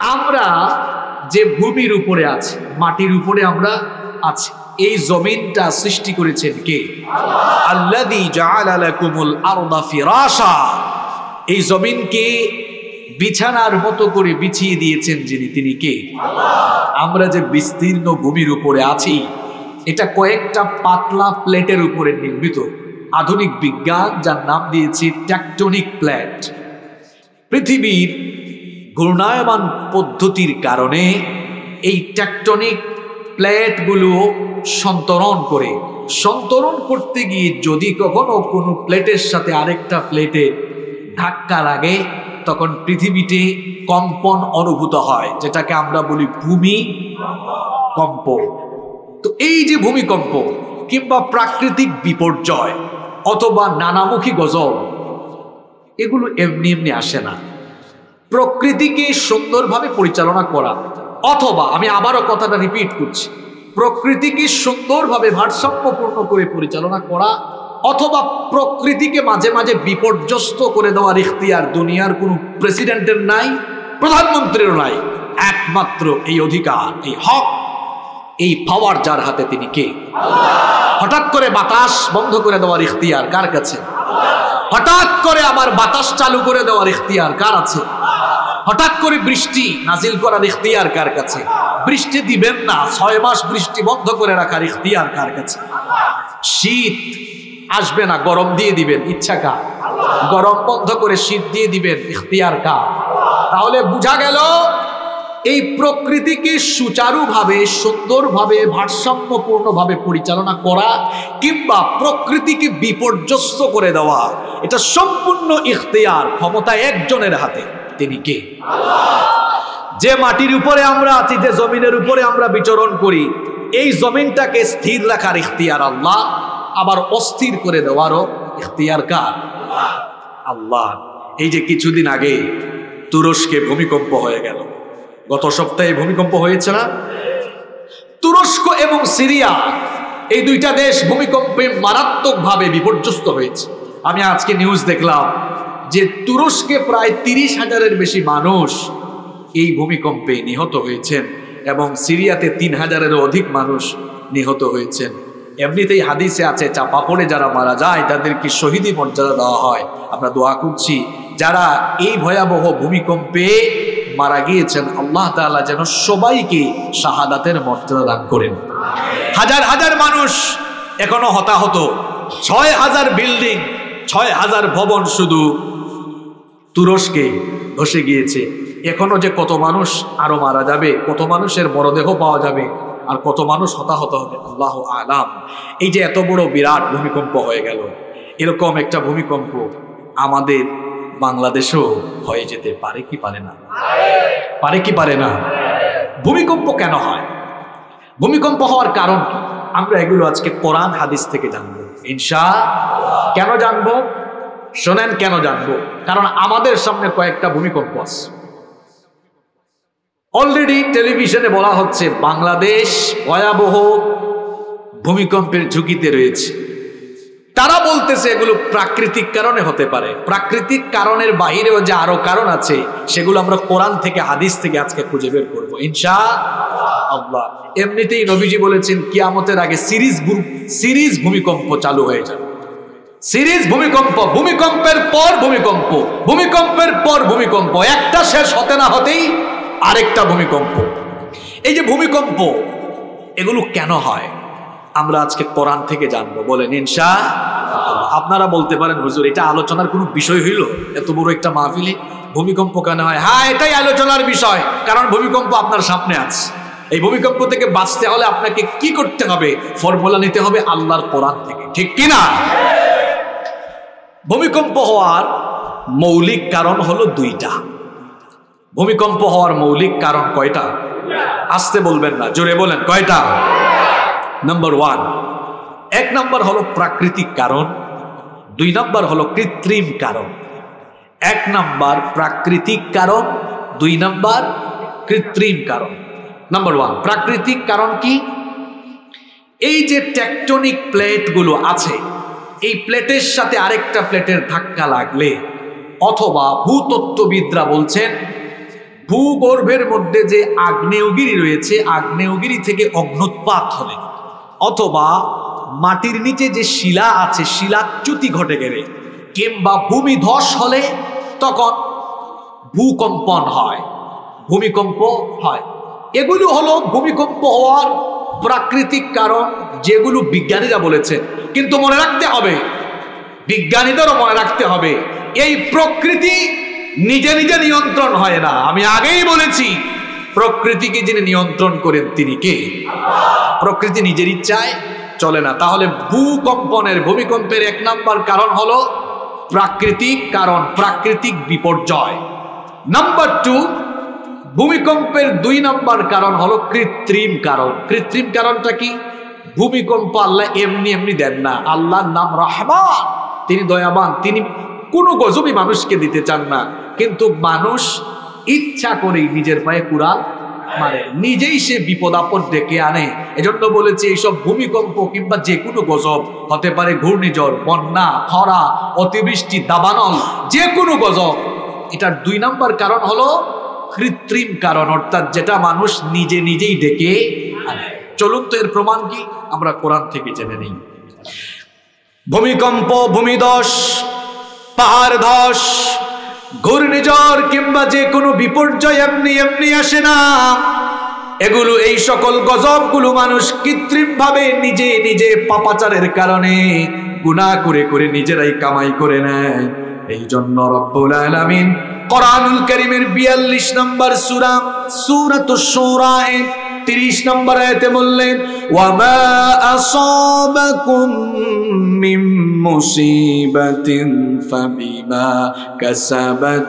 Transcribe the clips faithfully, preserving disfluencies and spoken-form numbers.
আমরা যে ভূমির উপরে আছি, মাটির উপরে আমরা আছি, এই জমিনটা সৃষ্টি করেছেন কে? আল্লাযী জাআলা লাকুমুল আরদা ফিরাশা। এই জমিনকে বিছানার মতো করে বিছিয়ে দিয়েছেন যিনি, তিনি কে? আমরা যে বিস্তীর্ণ ভূমির উপরে আছি, এটা কয়েকটা পাতলা প্লেটের উপরে নির্মিত। আধুনিক বিজ্ঞান যার নাম দিয়েছে টেকটনিক প্লেট। পৃথিবীর ঘূর্ণায়মান পদ্ধতির কারণে এই টেকটনিক প্লেটগুলো সন্তরণ করে সন্তরণ করতে গিয়ে যদি কখনো কোনো প্লেটের সাথে আরেকটা প্লেটে ধাক্কা লাগে, তখন পৃথিবীতে কম্পন অনুভূত হয়, যেটাকে আমরা বলি ভূমিকম্প। তো এই যে ভূমিকম্প কিংবা প্রাকৃতিক বিপর্যয় অথবা নানামুখী গজব, এগুলো এমনি এমনি আসে না। প্রকৃতিকে সুন্দরভাবে পরিচালনা করা, অথবা আমি আবারও কথাটা রিপিট করছি, প্রকৃতিকে সুন্দরভাবে ভারসাম্যপূর্ণ করে পরিচালনা করা অথবা প্রকৃতিকে মাঝে মাঝে বিপর্যস্ত করে দেওয়ার ইখতিয়ার দুনিয়ার কোনো প্রেসিডেন্টের নাই, প্রধানমন্ত্রীরও নাই। একমাত্র এই অধিকার, এই হক, এই পাওয়ার যার হাতে, তিনি কে? হঠাৎ করে বাতাস বন্ধ করে দেওয়ার ইখতিয়ার কার কাছে? হঠাৎ করে আবার বাতাস চালু করে দেওয়ার ইখতিয়ার কার আছে? হঠাৎ করে বৃষ্টি নাজিল করার ইখতিয়ার কার কাছে? বৃষ্টি দিবেন না, ছয় মাস বৃষ্টি বন্ধ করে রাখার ইখতিয়ার কার কাছে? শীত আসবে না, গরম দিয়ে দিবেন, ইচ্ছা কার? গরম বন্ধ করে শীত দিয়ে দিবেন, ইখতিয়ার কার? তাহলে বোঝা গেল এই প্রকৃতিকে সুচারুভাবে, সুন্দরভাবে, ভারসাম্যপূর্ণভাবে পরিচালনা করা কিংবা প্রকৃতিকে বিপর্যস্ত করে দেওয়া, এটা সম্পূর্ণ ইখতিয়ার, ক্ষমতা একজনের হাতে। তিনি কে? যে মাটির উপরে আমরা আছি, যে জমিনের উপরে আমরা বিচরণ করি, এই জমিনটাকে স্থির রাখার ইখতিয়ার আল্লাহ, আবার অস্থির করে দেওয়ারও ইখতিয়ার কার? আল্লাহ। এই যে কিছুদিন আগে তুরস্কে ভূমিকম্প হয়ে গেল, গত সপ্তাহে ভূমিকম্প হয়েছে না? তুরস্ক এবং সিরিয়া, এই দুইটা দেশ ভূমিকম্পে মারাত্মকভাবে বিপর্যস্ত হয়েছে। আমি আজকে নিউজ দেখলাম যে তুরস্কে প্রায় তিরিশ হাজারের বেশি মানুষ এই ভূমিকম্পে নিহত হয়েছেন এবং সিরিয়াতে তিন হাজারেরও অধিক মানুষ নিহত হয়েছেন। এমনিতেই হাদিসে আছে, চাপা পড়ে যারা মারা যায় তাদেরকে শহীদি মর্যাদা দেওয়া হয়। আমরা দোয়া করছি যারা এই ভয়াবহ ভূমিকম্পে মারা গিয়েছেন, আল্লাহ তাআলা যেন সবাইকে শাহাদাতের মর্যাদা দান করেন। হাজার হাজার মানুষ এখনো হতাহত, ছয় হাজার বিল্ডিং, ছয় হাজার ভবন শুধু তুরস্কে ধসে গিয়েছে। এখনো যে কত মানুষ আরো মারা যাবে, কত মানুষের মরদেহ পাওয়া যাবে, আর কত মানুষ হতাহত হবে, আল্লাহু আলাম। এই যে এত বড় বিরাট ভূমিকম্প হয়ে গেল, এরকম একটা ভূমিকম্প আমাদের বাংলাদেশেও হয়ে যেতে পারে কি পারে না? পারে কি পারে না? ভূমিকম্প কেন হয়, ভূমিকম্প হওয়ার কারণ কি, আমরা এগুলো আজকে কোরআন হাদিস থেকে জানবো ইনশাআল্লাহ। কেন জানবো? শোনেন কেন জানবো। কারণ আমাদের সামনে কয়েকটা ভূমিকম্প আছে। অলরেডি টেলিভিশনে বলা হচ্ছে বাংলাদেশ ভয়াবহ ভূমিকম্পের ঝুঁকিতে রয়েছে। তারা বলতেছে এগুলো প্রাকৃতিক কারণে হতে পারে। প্রাকৃতিক কারণের বাহিরেও যে আরো কারণ আছে, সেগুলো আমরা কোরআন থেকে হাদিস থেকে আজকে খুঁজে বের করবো ইনশাআল্লাহ। এমনিতেই নবীজি বলেছেন কিয়ামতের আগে সিরিজ সিরিজ ভূমিকম্প চালু হয়ে যাবে। সিরিজ ভূমিকম্প, ভূমিকম্পের পর ভূমিকম্প, ভূমিকম্পের পর ভূমিকম্প, একটা শেষ হতে না হতেই আরেকটা ভূমিকম্প। এই যে ভূমিকম্প, এগুলো কেন হয় আমরা আজকে কোরআন থেকে জানবো, বলেন ইনশাআল্লাহ। আপনারা বলতে পারেন হুজুর এটা আলোচনার কোনো বিষয় হইল এত বড় একটা মাহফিলে, ভূমিকম্প কেন হয়? হ্যাঁ, এটাই আলোচনার বিষয়, কারণ ভূমিকম্প আপনার সামনে আছে। এই ভূমিকম্প থেকে বাঁচতে হলে আপনাকে কি করতে হবে? ফর্মুলা নিতে হবে আল্লাহর কোরআন থেকে, ঠিক কিনা? ভূমিকম্প হওয়ার মৌলিক কারণ হলো দুইটা। ভূমিকম্প হওয়ার মৌলিক কারণ কয়টা? আসতে বলবেন না, জোরে বলেন কয়টা? নাম্বার ওয়ান, এক নাম্বার হলো প্রাকৃতিক কারণ, দুই নাম্বার হলো কৃত্রিম কারণ। এক নাম্বার প্রাকৃতিক কারণ, দুই নাম্বার কৃত্রিম কারণ। নাম্বার ওয়ান প্রাকৃতিক কারণ কি? এই যে টেকটনিক প্লেটগুলো আছে, এই প্লেটের সাথে আরেকটা প্লেটের ধাক্কা লাগলে, অথবা ভূতত্ত্ববিদরা বলছেন ভূগর্ভের মধ্যে যে আগ্নেয়গিরি রয়েছে, আগ্নেয়গিরি থেকে অগ্নুৎপাত হলে অথবা মাটির নিচে যে শিলা আছে শিলাচ্যুতি ঘটে গেলে কিংবা ভূমিধস হলে তখন ভূকম্পন হয়, ভূমিকম্প হয়। এগুলো হলো ভূমিকম্প হওয়ার প্রাকৃতিক কারণ, যেগুলো বিজ্ঞানীরা বলেছে। কিন্তু মনে রাখতে হবে, বিজ্ঞানীদেরও মনে রাখতে হবে, এই প্রকৃতি নিজে নিজে নিয়ন্ত্রণ হয় না। আমি আগেই বলেছি, প্রকৃতিকে যিনি নিয়ন্ত্রণ করেন তিনি কে? প্রকৃতি নিজের ইচ্ছায় চলে না। তাহলে ভূকম্পনের, ভূমিকম্পের এক নাম্বার কারণ হলো প্রাকৃতিক কারণ, প্রাকৃতিক বিপর্যয়। নাম্বার টু, ভূমিকম্পের দুই নাম্বার কারণ হলো কৃত্রিম কারণ। কৃত্রিম কারণটা কি? ভূমিকম্প আল্লাহ এমনি এমনি দেন না। আল্লাহর নাম রহমান, তিনি দয়াবান, তিনি কোনো গজবই মানুষকে দিতে চান না, কিন্তু মানুষ ইচ্ছা করেই নিজের পায়ে কুড়াল মারে, নিজেই সে বিপদ আপদ ডেকে আনে। এজন্য বলেছি, এইসব ভূমিকম্প কিংবা যে কোনো গজব হতে পারে ঘূর্ণিঝড়, বন্যা, খরা, অতিবৃষ্টি, দাবানল, যে কোনো গজব, এটার দুই নাম্বার কারণ হলো কৃত্রিম কারণ, অর্থাৎ যেটা মানুষ নিজে নিজেই ডেকে আনে। চলুন তো এর প্রমাণ কি আমরা কোরআন থেকে জেনে নিই। ভূমিকম্প, ভূমিধস, পাহাড় ধস, ঘূর্ণিঝড় কিংবা যে কোনো বিপর্যয় এমনি এমনি আসে না। এগুলো, এই সকল গজবগুলো মানুষ কৃত্রিম ভাবে নিজে নিজে পাপাচারের কারণে গুনাহ করে করে নিজেরাই কামাই করে নেয়। এই জন্য রব্বুল আলামিন কোরআনুল কারীমের বিয়াল্লিশ নম্বর সূরা সূরাতুশ শুরা এর তিরিশ নম্বর আয়াতে বললেন, ওয়ামা আসাবাকুম মিন মুসিবাতিন ফাবিমা কাসাবাত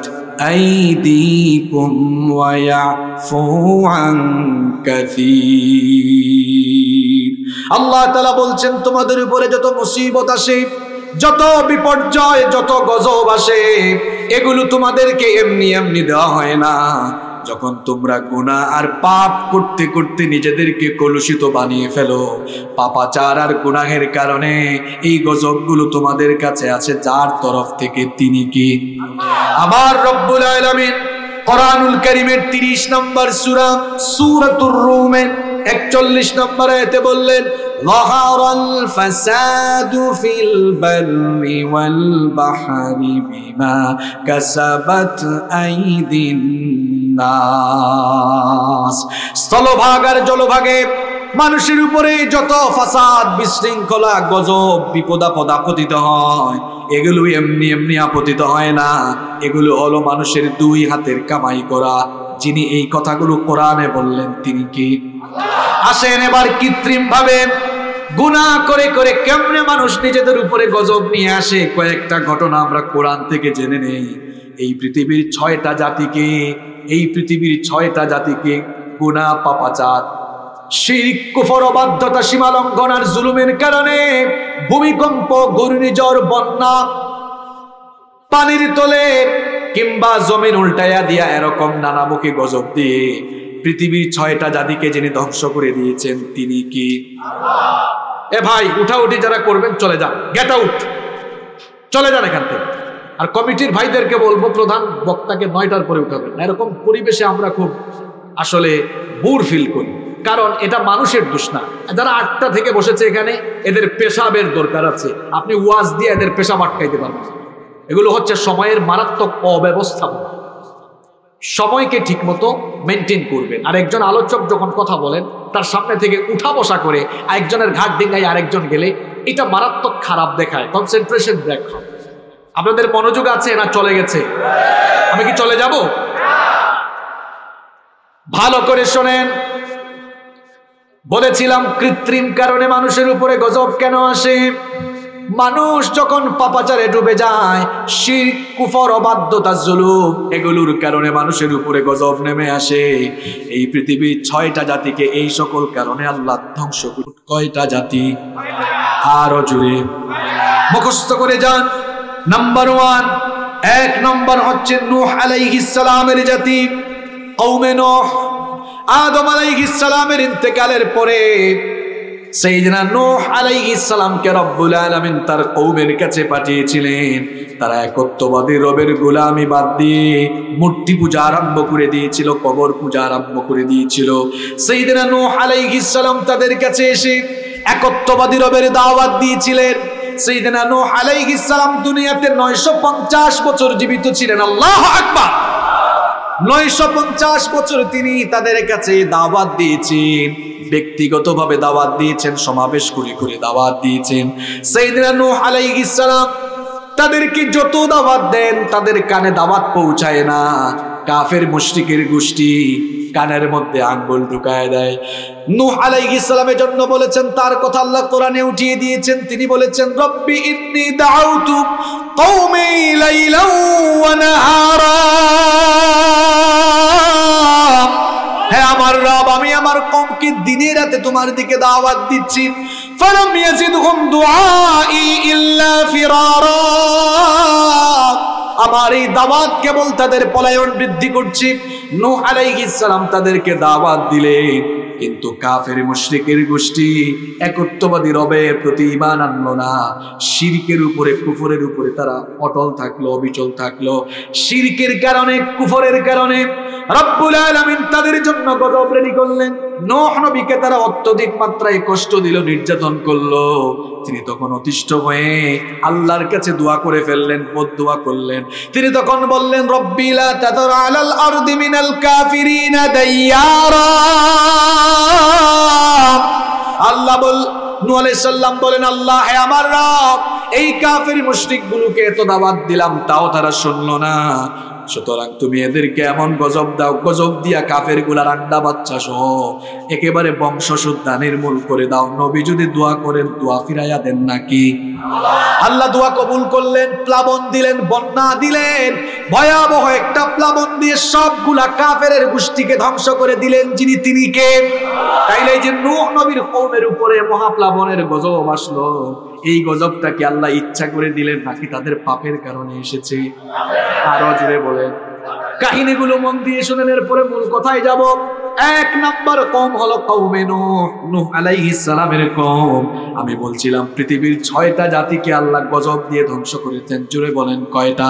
আইদিকুম ওয়া ইয়াফু আন কাসীর। আল্লাহ তাআলা বলছেন, তোমাদের উপরে যত মুসিবত আসে, যত বিপর্যয়, যত গজব আসে, এগুলো তোমাদেরকে এমনি এমনি দেওয়া হয় না। যখন তোমরা গুনাহ আর পাপ করতে করতে নিজেদেরকে কলুষিত বানিয়ে ফেলো, পাপাচার আর গুনাহের কারণে এই গজবগুলো তোমাদের কাছে আছে, যার তরফ থেকে তিনি কি? আবার রব্বুল আলামিন কোরআনুল কারীমের তিরিশ নম্বর সূরা সূরাতুর রুমের একচল্লিশ নম্বর আয়াতে বললেন, যাহারাল ফাসাদু ফিল বাররি ওয়াল বাহরি বিমা কাসাবাত আইদিন নাস। স্থলভাগ আর জলভাগে মানুষের উপরে যত ফাসাদ, বিশৃঙ্খলা, গজব, বিপদ আপদ আপতিত হয়, এগুলো এমনি এমনি আপতিত হয় না। এগুলো হলো মানুষের দুই হাতের কামাই করা। যিনি এই কথাগুলো কোরআনে বললেন তিনি কি? আসেন এবার কৃত্রিম ভাবে গুনাহ করে করে কেমনে মানুষ নিজেদের উপরে গজব নিয়ে আসে, কয়েকটা ঘটনা আমরা কোরআন থেকে জেনে নেই। এই পৃথিবীর ছয়টা জাতিকে, এই পৃথিবীর ছয়টা জাতিকে গুনাহ, পাপাচার, শিরক, কুফর, অবাধ্যতা, সীমা লঙ্ঘন আর জুলুমের কারণে ভূমিকম্প, ঘূর্ণিঝড়, বন্যা, পানির তলে কিংবা জমিন উল্টাইয়া দিয়া এরকম নানামুখী গজব দিয়ে পৃথিবীর ছয়টা জাতিকে যিনি ধ্বংস করে দিয়েছেন তিনি কি? এ ভাই, উঠাউঠি যারা করবেন চলে যান, গেট আউট, চলে যান এখান থেকে। আর কমিটির ভাইদেরকে বলবো, প্রধান বক্তাকে নয়টার পরে উঠাবেন। এরকম পরিবেশে আমরা খুব আসলে বোর ফিল করি, কারণ এটা মানুষের দোষ না। যারা আটটা থেকে বসেছে এখানে, এদের পেশাবের দরকার আছে। আপনি ওয়াজ দিয়ে এদের পেশাব আটকাইতে পারবেন। এগুলো হচ্ছে সময়ের মারাত্মক অব্যবস্থাপনা। সময়কে ঠিক মতো মেনটেন করবেন। আর একজন আলোচক যখন কথা বলেন, তার সামনে থেকে উঠা বসা করে একজনের ঘাট ডিঙ্গায় আরেকজন গেলে এটা মারাত্মক খারাপ দেখায়, কনসেন্ট্রেশন ব্রেক হয়। আপনাদের মনোযোগ আছে না চলে গেছে? আমি কি চলে যাব? ভালো করে শোনেন। বলেছিলাম কৃত্রিম কারণে মানুষের উপরে গজব কেন আসে। মানুষ যখন পাপাচারে ডুবে যায়, শিরক, কুফর, অবাধ্যতা, জুলুম, এগুলোর কারণে মানুষের উপরে গজব নেমে আসে। এই পৃথিবীর ছয়টা জাতিকে এই সকল কারণে আল্লাহ ধ্বংস করে। কয়টা জাতি? আরো জুড়ে মুখস্থ করে যান। নাম্বার ওয়ান, এক নম্বর হচ্ছে নূহ আলাইহিস সালামের জাতি, কওমে নূহ। আদম আলাইহিস সালামের ইন্তেকালের পরে সাইয়েদনা নূহ আলাইহিস সালামকে রব্বুল আলামিন তার কওমের কাছে পাঠিয়েছিলেন। তারা একত্ববাদী রবের গোলামি বাদ দিয়ে মূর্তি পূজা আরম্ভ করে দিয়েছিল, কবর পূজা আরম্ভ করে দিয়েছিল। সাইয়েদনা নূহ আলাইহিস সালাম তাদের কাছে এসে একত্ববাদী রবের দাওয়াত দিয়েছিলেন। সাইয়েদনা নূহ আলাইহিস সালাম দুনিয়াতে নয়শো পঞ্চাশ বছর জীবিত ছিলেন। আল্লাহু আকবার। নয়শো পঞ্চাশ বছর তিনি তাদের কাছে দাওয়াত দিয়েছেন, ব্যক্তিগতভাবে দাওয়াত দিয়েছেন, সমাবেশ করে করে দাওয়াত দিয়েছেন। সাইয়েদনা নূহ আলাইহিস সালাম তাদেরকে যত দাওয়াত দেন তাদের কানে দাওয়াত পৌঁছায় না। কাফের মুশরিকের গোষ্ঠী কানের মধ্যে আঙ্গুল ঢুকায় দেয়। নূহ আলাইহিস সালামের জন্য বলেছেন, তার কথা আল্লাহ কোরআনে উঠিয়ে দিয়েছেন। তিনি বলেছেন, রব্বি ইন্নী দাউতু কওমি লাইলান ওয়া নাহারা। হে আমার রব, আমি আমার কওমকে দিনে রাতে তোমার দিকে দাওয়াত দিচ্ছি। ফালাম ইয়াজিদহুম দুআই ইল্লা ফিরারা। আমার এই দাওয়াত কেবল তাদের পলায়ন বৃদ্ধি করছে। নূহ আলাইহিস সালাম তাদেরকে দাওয়াত দিলেন, কিন্তু কাফের মুশরিকের গোষ্ঠী একত্ববাদী রবের প্রতি ঈমান আনলো না। শিরকের উপরে, কুফরের উপরে তারা অটল থাকলো, অবিচল থাকলো। শিরকের কারণে, কুফরের কারণে রব্বুল আলামিন তাদের জন্য গজব রেডি করলেন। নূহ নবীকে তারা অত্যধিক মাত্রায় কষ্ট দিল, নির্যাতন করলো। তিনি তখন অতিষ্ঠ হয়ে আল্লাহর কাছে দোয়া করে ফেললেন, বদদোয়া করলেন। তিনি তখন বললেন, রব্বি লা তাযর আলাল আরদি মিনাল কাফিরিনা দাইয়ারা। আল্লাহ বল নূহ আলাইহিস সালাম বলেন, আল্লাহ হে আমার রব, এই কাফের মুশরিক গুলোকে এত দাওয়াত দিলাম তাও তারা শুনলো না। সুতরাং তুমি এদেরকে এমন গজব দাও, গজব দিয়া কাফের গুলার আন্ডা বাচ্চা সহ একেবারে বংশশুদ্ধ নির্মূল করে দাও। নবী যদি দোয়া করেন, দোয়া ফিরাইয়া দেন নাকি? আল্লাহ দোয়া কবুল করলেন, প্লাবন দিলেন, বন্যা দিলেন। ভয়াবহ একটা প্লাবন দিয়ে সবগুলা কাফেরের গোষ্ঠীকে ধ্বংস করে দিলেন। যিনি তিনি কে? তাইলে যে নূহ নবীর কওমের উপরে মহাপ্লাবনের গজব আসলো, এই গজবটা কি আল্লাহ ইচ্ছা করে দিলেন নাকি তাদের পাপের কারণে এসেছে? আরো জোরে বলেন। কাহিনীগুলো মন দিয়ে শুনেন, এরপরে মূল কথায় যাব। এক নাম্বার কওম হলো কওমে নূহ, নূহ আলাইহিস সালামের কওম। আমি বলছিলাম পৃথিবীর ছয়টা জাতিকে আল্লাহ গজব দিয়ে ধ্বংস করেছেন। জোরে বলেন কয়টা?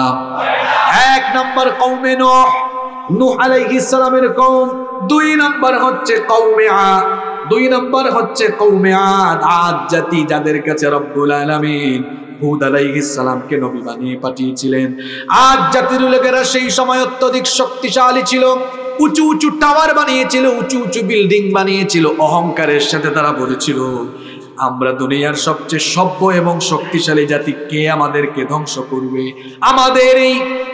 এক নাম্বার কওমে নূহ, নূহ আলাইহিস সালামের কওম। দুই নাম্বার হচ্ছে কওমে আদ, দুই নাম্বার হচ্ছে কওমে আদ, আদ জাতি যাদের কাছে রব্বুল আলামিন হুদ আলাইহিস সালামকে নবী বানিয়ে পাঠিয়েছিলেন। আদ জাতির লোকেরা সেই সময় অত্যধিক শক্তিশালী ছিল, উঁচু উঁচু টাওয়ার বানিয়েছিল, উঁচু উঁচু বিল্ডিং বানিয়েছিল। অহংকারের সাথে তারা বলেছিল, আমরা দুনিয়ার সবচেয়ে সভ্য এবং শক্তিশালী জাতি, কে আমাদেরকে ধ্বংস করবে? আমাদের এই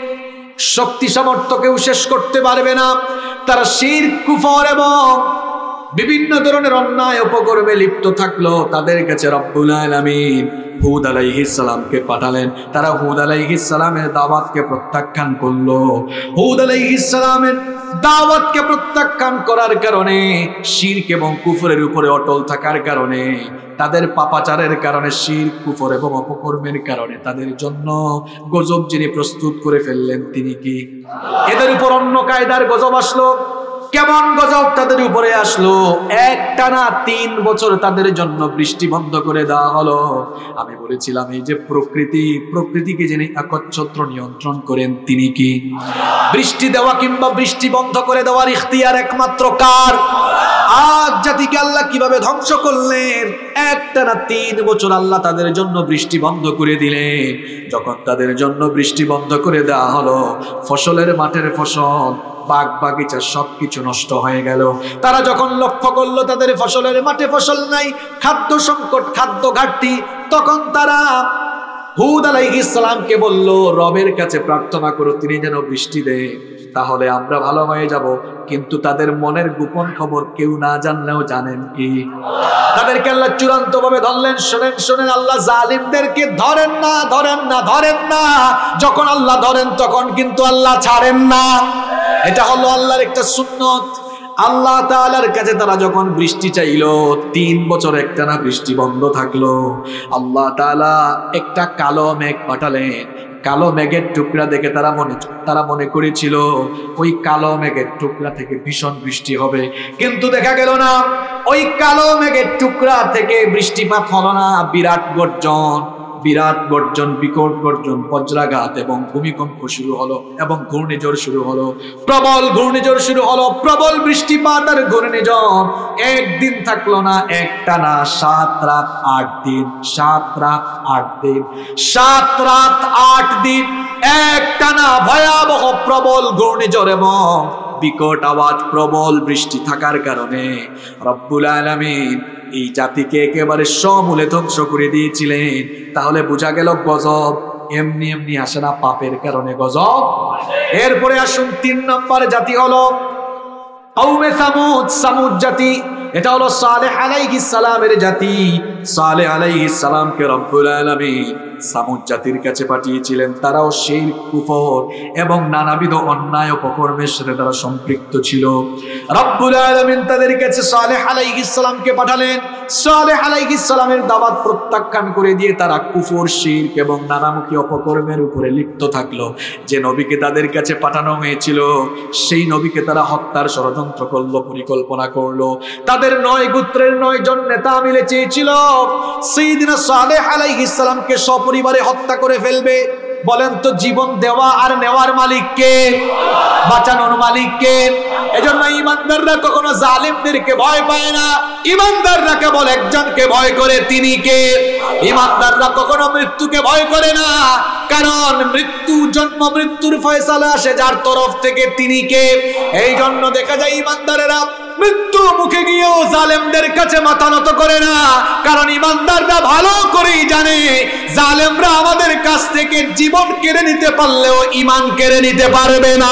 শক্তি সামর্থ্যকেও শেষ করতে পারবে না। তারা শিরক, কুফর এবং বিভিন্ন ধরনের অন্যায় অপকর্মে লিপ্ত থাকলো। তাদের কাছে রব্বুল আলামিন হুদ আলাইহিস সালামকে পাঠালেন। তারা হুদ আলাইহিস সালামের দাওয়াতকে প্রত্যাখ্যান করলো। হুদ আলাইহিস সালামের দাওয়াতকে প্রত্যাখ্যান করার কারণে, শিরক এবং কুফরের উপরে অটল থাকার কারণে, তাদের পাপাচারের কারণে, শিরক, কুফর এবং অপকর্মের কারণে তাদের জন্য গজব যিনি প্রস্তুত করে ফেললেন তিনি কি? এদের উপর অন্য কায়দার গজব আসলো। কেমন গজব তাদের উপরে আসলো? একটানা তিন বছর তাদের জন্য বৃষ্টি বন্ধ করে দেওয়া হলো। আমি বলেছিলাম এই যে প্রকৃতি, প্রকৃতিকে যিনি একচ্ছত্র নিয়ন্ত্রণ করেন তিনি কি? বৃষ্টি দেওয়া কিংবা বৃষ্টি বন্ধ করে দেওয়ার ইখতিয়ার একমাত্র কার? আদ জাতিকে আল্লাহ কিভাবে ধ্বংস করলেন? একটানা তিন বছর আল্লাহ তাদের জন্য বৃষ্টি বন্ধ করে দিলেন। যখন তাদের জন্য বৃষ্টি বন্ধ করে দেওয়া হলো, ফসলের মাঠের ফসল, বাগ বাগিচা সবকিছু নষ্ট হয়ে গেল। তারা যখন লক্ষ্য করলো তাদের ফসলের মাঠে ফসল নাই, খাদ্য সংকট, খাদ্য ঘাটতি, তখন তারা হুদ আলাইহিস সালামকে বলল, রবের কাছে প্রার্থনা করো তিনি যেন বৃষ্টি দেয়, তাহলে আমরা ভালো হয়ে যাব। কিন্তু তাদের মনের গোপন খবর কেউ না জানলেও জানেন কি? তাদেরকে আল্লাহ চূড়ান্ত ভাবে ধরলেন। শোনেন শোনেন, আল্লাহ জালিমদেরকে ধরেন না, ধরেন না, ধরেন না। যখন আল্লাহ ধরেন তখন কিন্তু আল্লাহ ছাড়েন না। এটা হলো আল্লাহর একটা সুন্নত। আল্লাহ তাআলার কাছে তারা যখন বৃষ্টি চাইলো, তিন বছর একটানা বৃষ্টি বন্ধ থাকলো। আল্লাহ তাআলা একটা কালো মেঘ পাঠালেন। কালো মেঘের টুকরা দেখে তারা মনে তারা মনে করেছিল ওই কালো মেঘের টুকরা থেকে ভীষণ বৃষ্টি হবে, কিন্তু দেখা গেল না, ওই কালো মেঘের টুকরা থেকে বৃষ্টিপাত হলো না। বিরাট গর্জন, বিরাট গর্জন, বিকট গর্জন, বজ্রাঘাত এবং ভূমিকম্প শুরু হলো এবং ঘূর্ণিঝড় শুরু হলো, প্রবল ঘূর্ণিঝড় শুরু হলো, প্রবল বৃষ্টিপাত আর ঘূর্ণিঝড়। একদিন থাকলো না, একটা না, সাত রাত আট দিন, সাত রাত আট দিন, সাত রাত আট দিন একটা না ভয়াবহ প্রবল ঘূর্ণিঝড় এবং বিকট আওয়াজ, প্রবল বৃষ্টি থাকার কারণে রব্বুল আলামিন এই জাতিকে একেবারে সমূলে ধ্বংস করে দিয়েছিলেন। তাহলে বোঝা গেল গজব এমনি এমনি আসে না, পাপের কারণে গজব। এরপরে আসুন তিন নম্বর জাতি হলো কওমে সামুদ, সামুদ জাতি। এটা হলো সালেহ আলাইহিস সালামের জাতি। সালেহ আলাইহিস সালামকে রব্বুল আলামিন সামুদ জাতির কাছে পাঠিয়েছিলেন। তারাও শিরক, কুফর এবং নানাবিধ অন্যায় অপকর্মের সাথে তারা সম্পৃক্ত ছিল। রব্বুল আলামিন তাদের কাছে সালেহ আলাইহিস সালামকে পাঠালেন। সালেহ আলাইহিস সালামের দাওয়াত প্রত্যাখ্যান করে দিয়ে তারা কুফর, শিরক এবং নানামুখী অপকর্মের উপরে লিপ্ত থাকলো। যে নবীকে তাদের কাছে পাঠানো হয়েছিল সেই নবীকে তারা হত্যার ষড়যন্ত্র করলো, পরিকল্পনা করলো। তাদের নয় গোত্রের নয় জন নেতা মিলে চেয়েছিল সাইয়্যিদিনা সালেহ আলাইহিস সালামকে সপরিবারে হত্যা করে ফেলবে। বলেন তো, জীবন দেওয়া আর নেওয়ার মালিক কে? বাঁচানোর মালিক কে? এজন্য ইমানদাররা কখনো জালিমদেরকে ভয় পায় না, ইমানদাররা কেবল একজনকে ভয় করে, তিনি কে? ইমানদাররা কখনো মৃত্যুকে ভয় করে না, কারণ মৃত্যু, জন্ম মৃত্যুর ফয়সালা আসে যার তরফ থেকে, তিনি কে? এই জন্য দেখা যায় ইমানদারেরা মৃত্যু মুখে গিয়েও জালেমদের কাছে মাথা নত করে না, কারণ ইমানদাররা ভালো করেই জানে জালেমরা আমাদের কাছ থেকে জীবন কেড়ে নিতে পারলেও ঈমান কেড়ে নিতে পারবে না।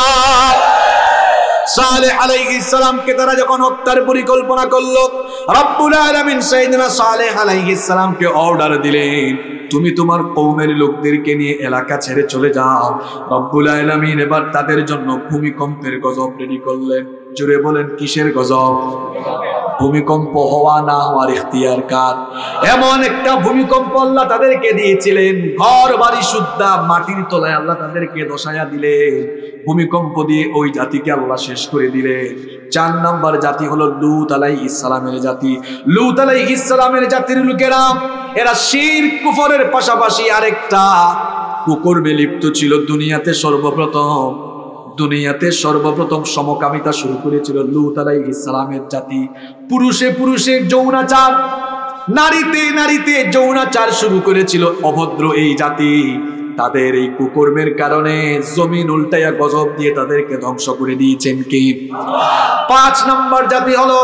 সালেহ আলাইহিস সালামকে তারা যখন হত্যার পরিকল্পনা করলো, রব্বুল আলামিন সাইয়্যিদিনা সালেহ আলাইহিস সালামকে অর্ডার দিলেন, তুমি তোমার কওমের লোকদেরকে নিয়ে এলাকা ছেড়ে চলে যাও। রব্বুল আলামিন এবার তাদের জন্য ভূমিকম্পের গজব রেডি করলেন। জুড়ে বলেন, কিসের গজব? ভূমিকম্প হওয়া না হওয়ার ইখতিয়ার কার। এমন একটা ভূমিকম্প আল্লাহ তাদেরকে দিয়েছিলেন, ঘর বাড়ি সুদ্ধা মাটির তলায় আল্লাহ তাদেরকে দশায়া দিলেন। ভূমিকম্প দিয়ে ওই জাতিকে আল্লাহ শেষ করে দিলেন। চার নাম্বার জাতি হলো লূত আলাইহিস সালামের জাতি। লূত আলাইহিস সালামের জাতির লোকেরা এরা শিরক, কুফরের পাশাপাশি আরেকটা কুকর্মে লিপ্ত ছিল। দুনিয়াতে সর্বপ্রথম দুনিয়াতে সর্বপ্রথম সমকামিতা শুরু করেছিল লূত আলাইহিস সালামের জাতি। পুরুষে পুরুষে যৌনাচার, নারীতে নারীতে যৌনাচার শুরু করেছিল অভদ্র এই জাতি। তাদের এই কুকর্মের কারণে জমিন উল্টাইয়া গজব দিয়ে তাদেরকে ধ্বংস করে দিয়েছেন কে? পাঁচ নম্বর জাতি হলো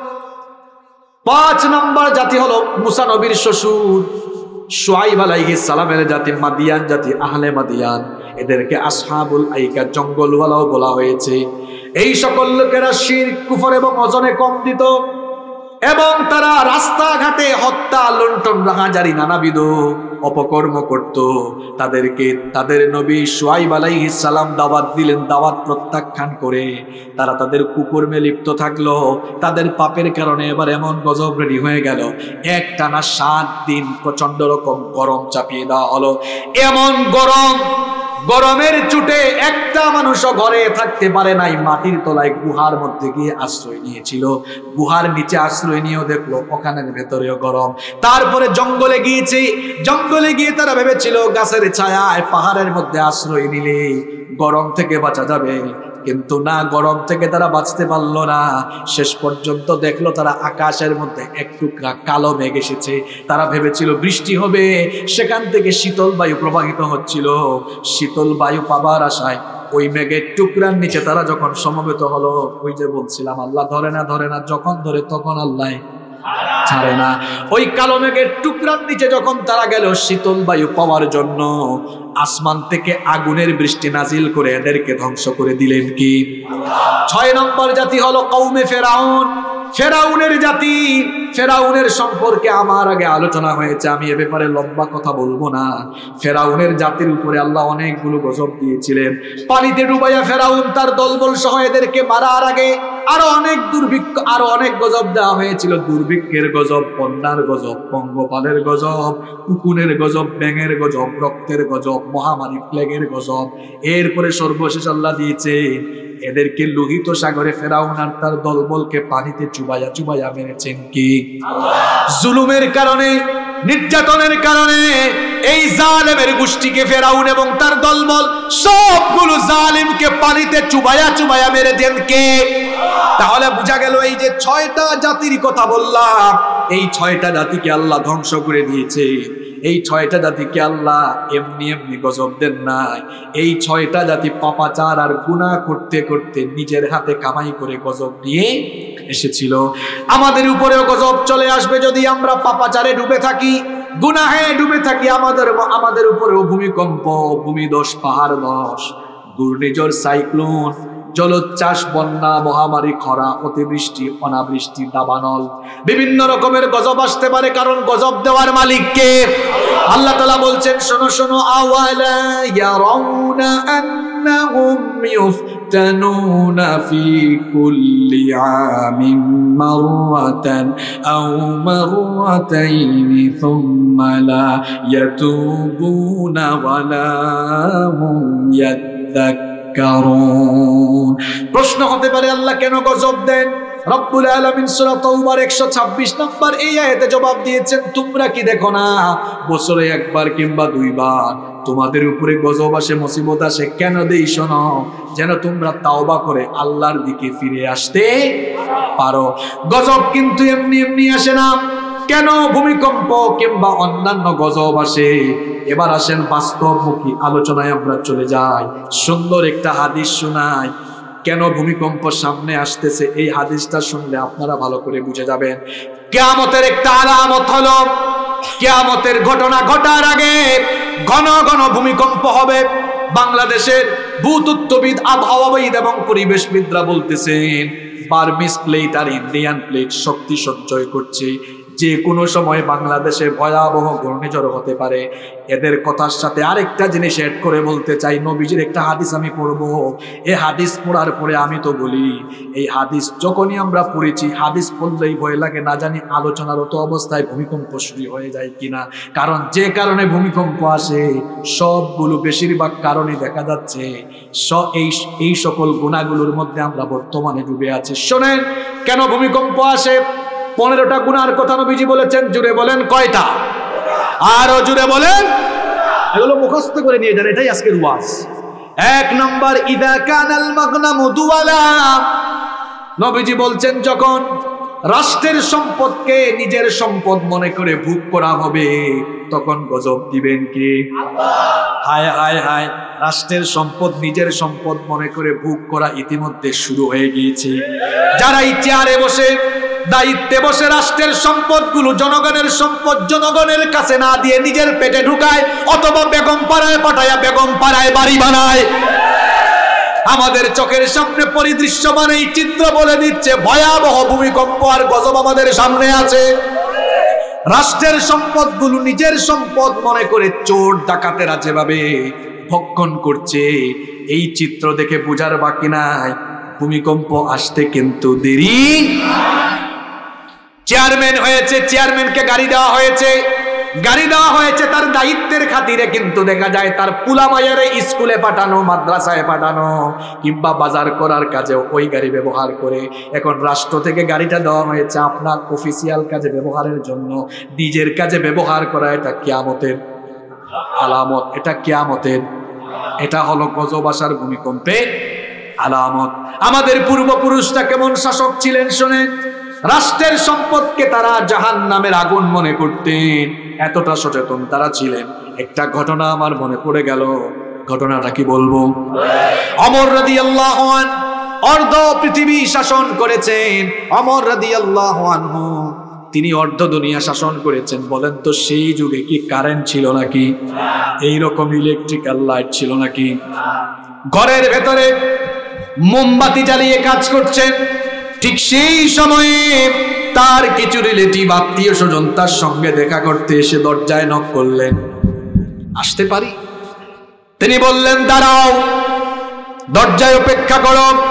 পাঁচ নম্বর জাতি হলো মুসা নবীর শ্বশুর শুআইব আলাইহিস সালামের জাতি, মাদিয়ান জাতি, আহলে মাদিয়ান। এদেরকে আসহাবুল আইকা, জঙ্গলওয়ালাও বলা হয়েছে। এই সকল লোকেরা শিরক, কুফর এবং ওজনে কম দিত এবং তারা রাস্তাঘাটে হত্যা, লুণ্ঠন, রাহাজারি, নানাবিধ অপকর্ম করত। তাদেরকে তাদের নবী শুআইব আলাইহিস সালাম দাওয়াত দিলেন, দাওয়াত প্রত্যাখ্যান করে তারা তাদের কুকর্মে লিপ্ত থাকলো। তাদের পাপের কারণে এবার এমন গজব রেডি হয়ে গেল, একটানা সাত দিন প্রচন্ড রকম গরম চাপিয়ে দেওয়া হলো। এমন গরম, গরমের চুটে একটা মানুষও ঘরে থাকতে পারে নাই। মাটির তলায় গুহার মধ্যে গিয়ে আশ্রয় নিয়েছিল। গুহার নিচে আশ্রয় নিয়েও দেখলো ওখানের ভেতরেও গরম। তারপরে জঙ্গলে গিয়েছে, জঙ্গলে গিয়ে তারা ভেবেছিল গাছের ছায়ায়, পাহাড়ের মধ্যে আশ্রয় নিলে গরম থেকে বাঁচা যাবে, কিন্তু না, গরম থেকে তারা বাঁচতে পারলো না। শেষ পর্যন্ত দেখলো তারা আকাশের মধ্যে এক টুকরা কালো মেঘ এসেছে। তারা ভেবেছিল বৃষ্টি হবে, সেখান থেকে শীতল বায়ু প্রবাহিত হচ্ছিল। শীতল বায়ু পাবার আশায় ওই মেঘের টুকরার নিচে তারা যখন সমবেত হলো, ওই যে বলছিলাম আল্লাহ ধরে না ধরে না, যখন ধরে তখন আল্লাহ ছাড়ে না। ওই কালো মেঘের টুকরার নিচে যখন তারা গেল শীতল বায়ু পাওয়ার জন্য, আসমান থেকে আগুনের বৃষ্টি নাজিল করে এদেরকে ধ্বংস করে দিলেন কি? ছয় নম্বর জাতি হলো কওমে ফেরাউন, ফেরাউনের জাতি। ফেরাউনের সম্পর্কে আমার আগে আলোচনা হয়েছে, আমি এ ব্যাপারে লম্বা কথা বলবো না। ফেরাউনের জাতির উপরে আল্লাহ অনেকগুলো গজব দিয়েছিলেন। পানিতে ডুবাইয়া ফেরাউন তার দলবল সহ এদেরকে মারার আগে আরো অনেক দুর্ভিক্ষ, আরো অনেক গজব দেওয়া হয়েছিল। দুর্ভিক্ষের গজব, বন্যার গজব, পঙ্গপালের গজব, উকুনের গজব, ব্যাঙের গজব, রক্তের গজব, মহামারী প্লেগের গজব। এরপরে সর্বশেষ আল্লাহ দিয়েছে এদেরকে লোহিত সাগরে ফেরাউন আর তার দলবলকে পানিতে চুবাইয়া চুবাইয়া মেরেছেন কি জুলুমের কারণে, নির্যাতনের কারণে এই জালেমের গোষ্ঠীকে ফেরাউন এবং তার দলবল সবগুলো জালিমকে পানিতে চুবাইয়া চুবাইয়া মেরে দেন কে? তাহলে বোঝা গেল এই যে ছয়টা জাতির কথা বললাম, এই ছয়টা জাতিকে আল্লাহ ধ্বংস করে দিয়েছে। এই ছয়টা জাতিকে আল্লাহ এমনি এমনি গজব দেন নাই। এই ছয়টা জাতি পাপাচার আর গুনাহ করতে করতে নিজের হাতে কামাই করে গজব নিয়ে এসেছিল। আমাদের উপরেও গজব চলে আসবে যদি আমরা পাপাচারে ডুবে থাকি, গুনাহে ডুবে থাকি। আমাদের আমাদের উপরেও ভূমিকম্প, ভূমিধস, পাহাড় ধস, ঘূর্ণিঝড়, সাইক্লোন, জলোচ্ছ্বাস, বন্যা, মহামারী, খরা, অতিবৃষ্টি, অনাবৃষ্টি, দাবানল, বিভিন্ন রকমের গজব আসতে পারে। কারণ গজব দেওয়ার মালিক কে? আল্লাহ তাআলা বলছেন, শোনো শোনো, আওয়ালা ইয়ারাউনা আন্নাহুম ইফতানুনা ফি কুল্লি আমিন মাররাতান আও মাররাতাইনি সুম্মা লা ইয়াতুবুনা ওয়ালা হুম ইয়াযাক্কারুন। প্রশ্ন হতে পারে আল্লাহ কেন গজব দেন? রব্বুল আলামিন সূরা তাওবার একশো ছাব্বিশ নম্বর এই আয়াতে জবাব দিয়েছেন, তোমরা কি দেখো না বছরে একবার কিংবা দুইবার তোমাদের উপরে গজব আসে, মুসিবত আসে। কেন দেই? শোনো, যেন তোমরা তাওবা করে আল্লাহর দিকে ফিরে আসতে পারো। গজব কিন্তু এমনি এমনি আসে না। কেন ভূমিকম্প কিংবা অন্যান্য গজব আসে? এবার আসেন বাস্তবমুখী আলোচনায় আমরা চলে যাই। সুন্দর একটা হাদিস শোনাই। কেন ভূমিকম্প সামনে আসতেছে এই হাদিসটা শুনলে আপনারা ভালো করে বুঝে যাবেন। কিয়ামতের একটা আলামত হলো, কিয়ামতের ঘটনা ঘটার আগে ঘন ঘন ভূমিকম্প হবে। বাংলাদেশের ভূতত্ত্ববিদ, আবহাওয়াবিদ এবং পরিবেশবিদরা বলতেছেন বার্মিস প্লেট আর ইন্ডিয়ান প্লেট শক্তি সঞ্চয় করছে। যে কোনো সময় বাংলাদেশে ভয়াবহ ঘূর্ণিঝড় হতে পারে। এদের কথার সাথে আরেকটা জিনিস অ্যাড করে বলতে চাই, নবীজির একটা হাদিস আমি পড়বো। এই হাদিস পড়ার পরে আমি তো বলি, এই হাদিস যখনই আমরা পড়েছি, হাদিস পড়লেই ভয় লাগে, না জানি আলোচনারত অবস্থায় ভূমিকম্প শুরু হয়ে যায় কিনা। কারণ যে কারণে ভূমিকম্প আসে সবগুলো বেশিরভাগ কারণে দেখা যাচ্ছে এই এই সকল গুণাগুলোর মধ্যে আমরা বর্তমানে ডুবে আছি। শোনেন কেন ভূমিকম্প আসে। পনেরোটা গুনার কথা নবীজি বলেছেন। জুড়ে বলেন কয়টা? আরো জুড়ে বলেন। এগুলো মুখস্থ করে নিয়ে যান, এটাই আজকের ওয়াজ। এক নম্বর, ইদা কানাল মাগনামু দুওয়ালা। নবীজি বলছেন যখন রাষ্ট্রের সম্পদকে নিজের সম্পদ মনে করে ভোগ করা হবে তখন গজব দিবেন কে? হায় হায় হায়, রাষ্ট্রের সম্পদ নিজের সম্পদ মনে করে ভোগ করা ইতিমধ্যে শুরু হয়ে গিয়েছে। যারা এই চেয়ারে বসে দায়িত্বে বসে রাষ্ট্রের সম্পদগুলো, জনগণের সম্পদ জনগণের কাছে না দিয়ে নিজের পেটে ঢুকায়, অথবা বেগম পাড়ায় পাঠায়া বেগম পাড়ায় বাড়ি বানায়। আমাদের চোখের সামনে পরিদৃশ্যমান এই চিত্র বলে দিচ্ছে ভয়াবহ ভূমিকম্প আর গজব আমাদের সামনে আছে। রাষ্ট্রের সম্পদগুলো নিজের সম্পদ মনে করে চোর ডাকাতেরা যেভাবে ভক্ষণ করছে, এই চিত্র দেখে বোঝার বাকি নাই ভূমিকম্প আসতে কিন্তু দেরি। চেয়ারম্যান হয়েছে, চেয়ারম্যানকে গাড়ি দেওয়া হয়েছে, গাড়ি দেওয়া হয়েছে তার দায়িত্বের খাতিরে, কিন্তু দেখা যায় তার পুলামাইয়ারে স্কুলে পাঠানো, মাদ্রাসায় পাঠানো কিংবা বাজার করার কাজেও ওই গাড়ি ব্যবহার করে। এখন রাষ্ট্র থেকে গাড়িটা দেওয়া হয়েছে আপনার অফিসিয়াল কাজে ব্যবহারের জন্য, নিজের কাজে ব্যবহার করা এটা কিয়ামতের আলামত। এটা কিয়ামতের, এটা হলো গজব আসার ভূমিকম্পে আলামত। আমাদের পূর্বপুরুষরা কেমন শাসক ছিলেন শোনেন। রাষ্ট্রের সম্পদকে তারা জাহান্নামের আগুন মনে করতেন, এতটা সচেতন তারা ছিলেন। একটা ঘটনা আমার মনে পড়ে গেল, ঘটনাটা কি বলবো। ওমর রাদিয়াল্লাহু আনহু অর্ধ পৃথিবী শাসন করেছেন। ওমর রাদিয়াল্লাহু আনহু তিনি অর্ধ দুনিয়া শাসন করেছেন। বলেন তো সেই যুগে কি কারেন্ট ছিল নাকি? এইরকম ইলেকট্রিক্যাল লাইট ছিল নাকি? ঘরের ভেতরে মোমবাতি জ্বালিয়ে কাজ করছেন। ঠিক সেই সময়ে তার কিছু রিলেটিভ, আত্মীয় স্বজন তার সঙ্গে দেখা করতে এসে দরজায় নক করলেন, আসতে পারি? তিনি বললেন দাঁড়াও, দরজায় অপেক্ষা করো।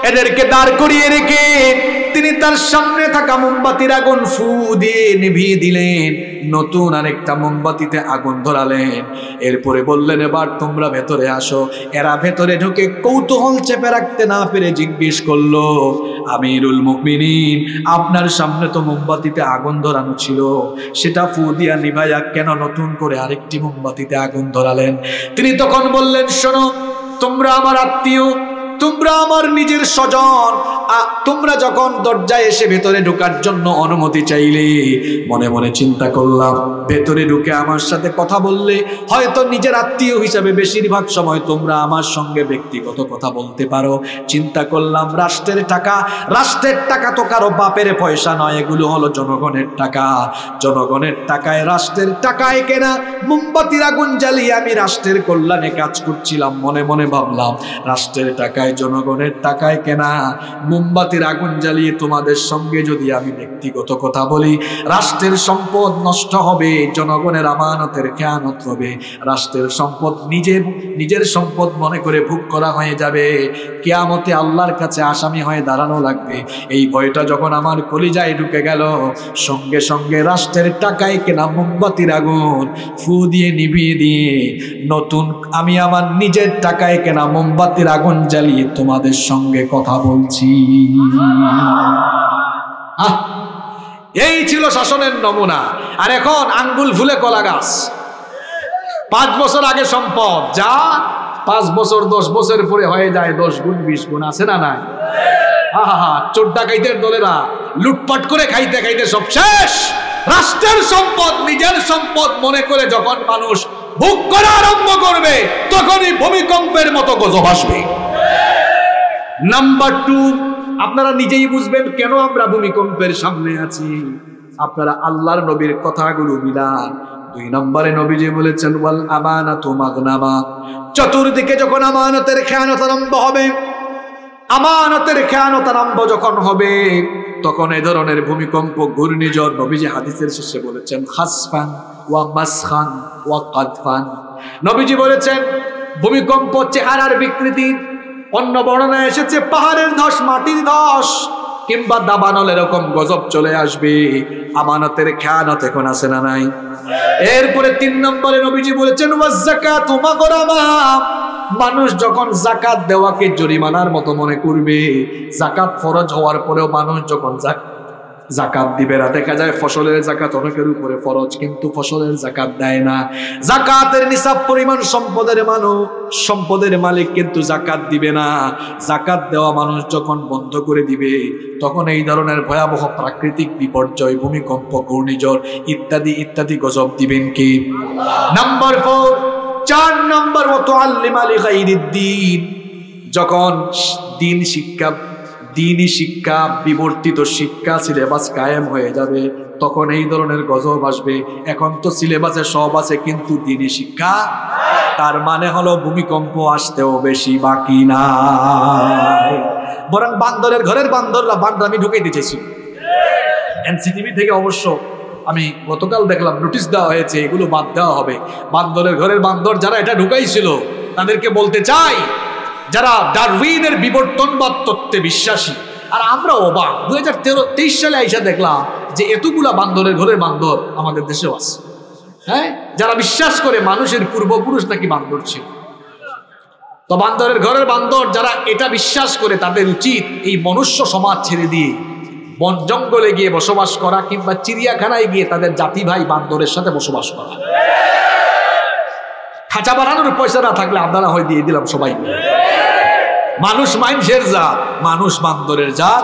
এদেরকে দাঁড় করিয়ে রেখে তিনি তার সামনে থাকা মোমবাতির আগুন ফু দিয়ে নিভিয়ে দিলেন, নতুন আরেকটা মোমবাতিতে আগুন ধরালেন। এরপরে বললেন, এবার তোমরা ভেতরে আসো। এরা ভেতরে ঢুকে কৌতূহল চেপে রাখতে না পেরে জিজ্ঞেস করলো, আমিরুল মুমিনিন, আপনার সামনে তো মোমবাতিতে আগুন ধরানো ছিল, সেটা ফু দিয়া নিভাইয়া কেন নতুন করে আরেকটি মোমবাতিতে আগুন ধরালেন? তিনি তখন বললেন, শোনো, তোমরা আমার আত্মীয়, তোমরা আমার নিজের স্বজন। তোমরা যখন দরজায় এসে ভেতরে ঢোকার জন্য অনুমতি চাইলে, মনে মনে চিন্তা করলাম, ভেতরে ঢুকে আমার সাথে কথা বললে হয়তো নিজের আত্মীয় হিসাবে বেশিরভাগ সময় তোমরা আমার সঙ্গে ব্যক্তিগত কথা বলতে পারো। চিন্তা করলাম, রাষ্ট্রের টাকা, রাষ্ট্রের টাকা তো কারো বাপের পয়সা নয়, এগুলো হলো জনগণের টাকা। জনগণের টাকায়, রাষ্ট্রের টাকায় কেনা মোমবাতির আগুন জ্বালিয়ে আমি রাষ্ট্রের কল্যাণে কাজ করছিলাম। মনে মনে ভাবলাম, রাষ্ট্রের টাকায়, জনগণের টাকায় কেনা মোমবাতির আগুন জ্বালিয়ে তোমাদের সঙ্গে যদি আমি ব্যক্তিগত কথা বলি, রাষ্ট্রের সম্পদ নষ্ট হবে, জনগণের আমানতের খেয়ানত হবে, রাষ্ট্রের সম্পদ নিজের নিজের সম্পদ মনে করে ভোগ করা হয়ে যাবে, কিয়ামতে আল্লাহর কাছে আসামি হয়ে দাঁড়ানো লাগবে। এই ভয়টা যখন আমার কলিজায় ঢুকে গেল, সঙ্গে সঙ্গে রাষ্ট্রের টাকায় কেনা মোমবাতির আগুন ফু দিয়ে নিভিয়ে দিয়ে নতুন আমি আমার নিজের টাকায় কেনা মোমবাতির আগুন জ্বালিয়ে তোমাদের সঙ্গে কথা বলছি। এই ছিল শাসনের নমুনা। আর এখন আঙ্গুল ফুলে কলা গাছ। পাঁচ বছর আগে সম্পদ যা পাঁচ বছর দশ বছর পরে হয়ে যায় দশ গুণ বিশ গুণ, আছে না নাই? আহা, চোর ডাকাইতের দলেরা লুটপাট করে খাইতে খাইতে সব শেষ। রাষ্ট্রের সম্পদ নিজের সম্পদ মনে করে যখন মানুষ ভোগ করা আরম্ভ করবে, তখনই ভূমিকম্পের মতো গজব আসবে। নাম্বার টু, আপনারা নিজেই বুঝবেন কেন আমরা ভূমিকম্পের সামনে আছি। আপনারা আল্লাহর নবীর কথাগুলো মিলান। দুই নম্বরে নবীজি বলেছেন, ওয়াল আমানাতু মাগনামা, চতুর্দিকে যখন আমানতের খেয়ানত আরম্ভ হবে, আমানতের খেয়ানত আরম্ভ যখন হবে, তখন এই ধরনের ভূমিকম্প, ঘূর্ণিঝড়, নবীজি হাদিসের শেষে বলেছেন, খাসফান ওয়া মাসখান ওয়া কাদফান। নবীজি বলেছেন ভূমিকম্প চেহারার বিকৃতি। অন্য বর্ণনায় এসেছে পাহাড়ের ধস, মাটির ধস, কিংবা দাবানল, এরকম গজব চলে আসবে। আমানতের খেয়ানত এখন আছে না নাই? এরপরে তিন নম্বরে নবীজি বলেছেন, ওয়াজ যাকাতু মাগরামা, মানুষ যখন যাকাত দেওয়াকে জরিমানার মতো মনে করবে, যাকাত ফরজ হওয়ার পরেও মানুষ যখন যাকাত দিবে না, দেখা যায় ফসলের যাকাত অনেকের উপরে ফরজ, কিন্তু ফসলের যাকাত দেয় না। যাকাতের নিসাব পরিমাণ সম্পদের মানুষ, সম্পদের মালিক কিন্তু যাকাত দিবে না। যাকাত দেওয়া মানুষ যখন বন্ধ করে দিবে, তখন এই ধরনের ভয়াবহ প্রাকৃতিক বিপর্যয়, ভূমিকম্প, ঘূর্ণিঝড় ইত্যাদি ইত্যাদি গজব দিবেন কি? নাম্বার ফোর, চার নম্বর, ওয়াতুআল্লিমা লিগাইরিদ্দিন, যখন দিন শিক্ষা, দিনই শিক্ষা, বিবর্তিত শিক্ষা সিলেবাস কায়েম হয়ে যাবে, তখন এই ধরনের গজব আসবে। এখন তো সিলেবাসে সব আছে, কিন্তু দিনই শিক্ষা, তার মানে হলো ভূমিকম্প আসতেও বেশি বাকি না। বরং বান্দরের ঘরের বান্দররা বান্দামি ঢুকে দিতেছি। এনসিটিভি থেকে অবশ্য আমি গতকাল দেখলাম নোটিশ দেওয়া হয়েছে, এগুলো বাদ দেওয়া হবে। বান্দরের ঘরের বান্দর যারা এটা ঢুকাইছিল, তাদেরকে বলতে চাই, যারা ডারউইনের বিবর্তনবাদ তত্ত্বে বিশ্বাসী, আর আমরা অবাক, দুই হাজার তেরো তেইশ সালে আইসা দেখলাম যে এতগুলা বান্দরের ঘরের বান্দর আমাদের দেশেও আছে। হ্যাঁ, যারা বিশ্বাস করে মানুষের পূর্বপুরুষ নাকি বান্দর ছিল। তো বান্দরের ঘরের বান্দর যারা এটা বিশ্বাস করে, তাদের উচিত এই মনুষ্য সমাজ ছেড়ে দিয়ে বন জঙ্গলে গিয়ে বসবাস করা, কিংবা চিড়িয়াখানায় গিয়ে তাদের জাতি ভাই বান্দরের সাথে বসবাস করা। খাঁচা বানানোর পয়সা না থাকলে আপনারা হয় দিয়ে দিলাম সবাই। মানুষ মানুষের জাত, মানুষ বান্দরের জাত।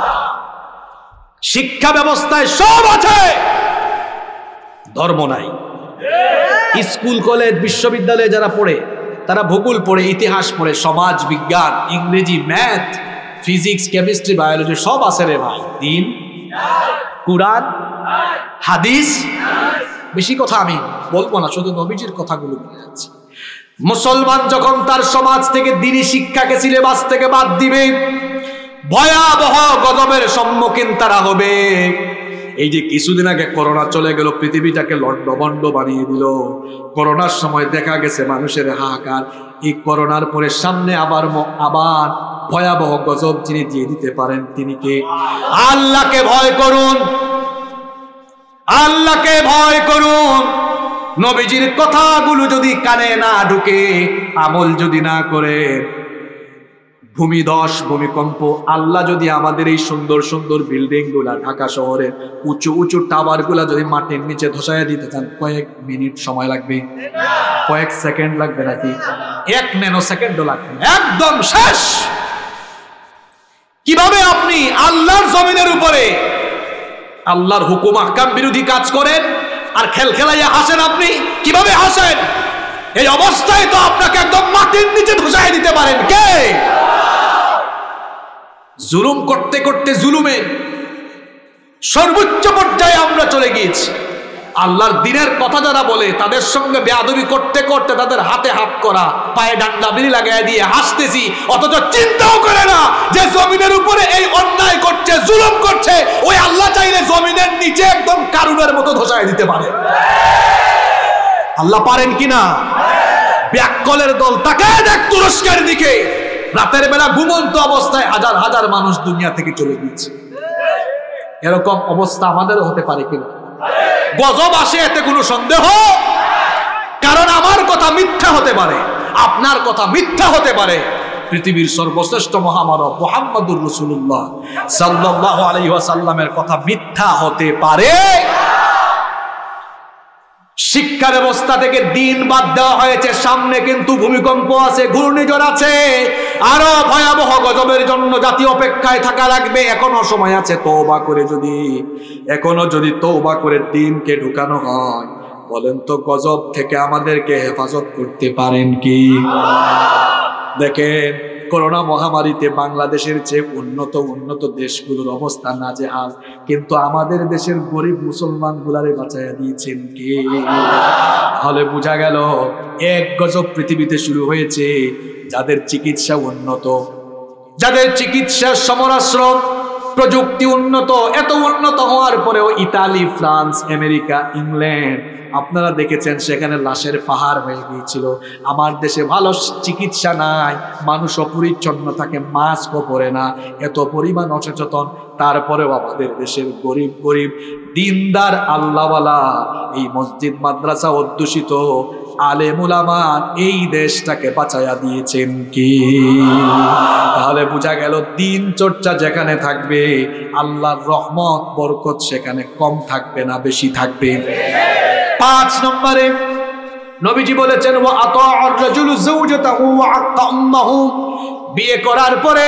শিক্ষা ব্যবস্থায় সব আছে, ধর্ম নাই। স্কুল, কলেজ, বিশ্ববিদ্যালয়ে যারা পড়ে, তারা ভূগোল পড়ে, ইতিহাস পড়ে, সমাজ বিজ্ঞান, ইংরেজি, ম্যাথ, ফিজিক্স, কেমিস্ট্রি, বায়োলজি সব আছে রে ভাই। দিন, কুরআন, হাদিস, বেশি কথা আমি বলবো না, শুধু নবীজির কথাগুলো বলে যাচ্ছে। মুসলমান যখন তার সমাজ থেকে দ্বীনি শিক্ষাকে সিলেবাস থেকে বাদ দিবে, ভয়াবহ গজবের সম্মুখীন তারা হবে। এই যে কিছুদিন আগে করোনা চলে গেল, পৃথিবীটাকে লন্ডভন্ড বানিয়ে দিল। করোনার সময় দেখা গেছে মানুষের হাহাকার। এই করোনার পরে সামনে আবার আবার ভয়াবহ গজব যিনি দিয়ে দিতে পারেন তিনি কে? আল্লাহকে ভয় করুন, আল্লাহকে ভয় করুন। নবীজির কথাগুলো যদি কানে না ঢুকে, আমল যদি না করে, ভূমিধস ভূমিকম্প, আল্লাহ যদি আমাদের এই সুন্দর সুন্দর বিল্ডিং গুলা, ঢাকা শহরের উঁচু উঁচু টাওয়ার গুলা যদি মাটির নিচে ধসাইয়া দিতে চান, কয়েক মিনিট সময় লাগবে? কয়েক সেকেন্ড লাগবে নাকি? এক ন্যানো সেকেন্ডও লাগবে, একদম শেষ। কিভাবে আপনি আল্লাহর জমিনের উপরে আল্লাহর হুকুম আহকাম বিরোধী কাজ করেন আর খেলখেলাইয়া হাসেন? আপনি কিভাবে হাসেন? এই অবস্থায় তো আপনাকে একদম মাটির নিচে ধসাইয়া দিতে পারেন কে? জুলুম করতে করতে জুলুমের সর্বোচ্চ পর্যায়ে আমরা চলে গিয়েছি। আল্লাহর দ্বীনের কথা যারা বলে তাদের সঙ্গে বেয়াদবি করতে করতে তাদের হাতে হাত করা, পায়ে ডান্ডা বিড়ি লাগাই দিয়ে হাসতেছি, অথচ চিন্তাও করে না যে জমিনের উপরে এই অন্যায় করছে, জুলুম করছে, ওই আল্লাহ চাইলে জমিনের নিচে একদম কারুনের মতো ধসায় দিতে পারে। আল্লাহ পারেন কিনা? ব্যাককলের দল তাকে দেখ তুরস্কের দিকে, রাতের বেলা ঘুমন্ত অবস্থায় হাজার হাজার মানুষ দুনিয়া থেকে চলে গিয়েছে। এরকম অবস্থা আমাদেরও হতে পারে কিনা? গজব আসে এতে কোনো সন্দেহ, কারণ আমার কথা মিথ্যা হতে পারে, আপনার কথা মিথ্যা হতে পারে। পৃথিবীর সর্বশ্রেষ্ঠ মহামানব মুহাম্মদুর রাসূলুল্লাহ সাল্লাল্লাহু আলাইহি ওয়াসাল্লামের কথা মিথ্যা হতে পারে। শিক্ষা ব্যবস্থা থেকে দিন বাদ দেওয়া হয়েছে, সামনে কিন্তু ভূমিকম্প আছে, ঘূর্ণিঝড় আছে, আরো ভয়াবহ গজবের জন্য জাতি অপেক্ষায় থাকা লাগবে। এখনো সময় আছে তওবা করে, যদি এখনো যদি তওবা করে দিনকে ঢুকানো হয়, বলেন তো গজব থেকে আমাদেরকে হেফাজত করতে পারেন কি? দেখেন, করোনা মহামারীতে বাংলাদেশের চেয়ে উন্নত উন্নত দেশগুলোর অবস্থা নাজেহাল, কিন্তু আমাদের দেশের গরিব মুসলমান গুলারে বাঁচাইয়া দিয়েছেন কে? তাহলে বোঝা গেল এক গজব পৃথিবীতে শুরু হয়েছে। যাদের চিকিৎসা উন্নত, যাদের চিকিৎসার সমরাশ্রম প্রযুক্তি উন্নত, এত উন্নত হওয়ার পরেও ইতালি, ফ্রান্স, আমেরিকা, ইংল্যান্ড আপনারা দেখেছেন সেখানে লাশের পাহাড় হয়ে গিয়েছিল। আমার দেশে ভালো চিকিৎসা নাই, মানুষ অপরিচ্ছন্ন থাকে, মাস্কও পরে না, এত পরিমাণ অসচেতন। তারপরেও আমাদের দেশের গরিব গরিব দিনদার আল্লাহওয়ালা, এই মসজিদ মাদ্রাসা অধ্যুষিত আলেম উলামা এই দেশটাকে বাঁচাইয়া দিয়েছেন কি? তাহলে বোঝা গেল দিন চর্চা যেখানে থাকবে আল্লাহর রহমত বরকত সেখানে কম থাকবে না, বেশি থাকবে। পাঁচ নম্বরে নবীজি বলেছেন, ওয়া আতাআর রাজুলু যাওজাতাহু ওয়া আক্কা উম্মাহু, বিয়ে করার পরে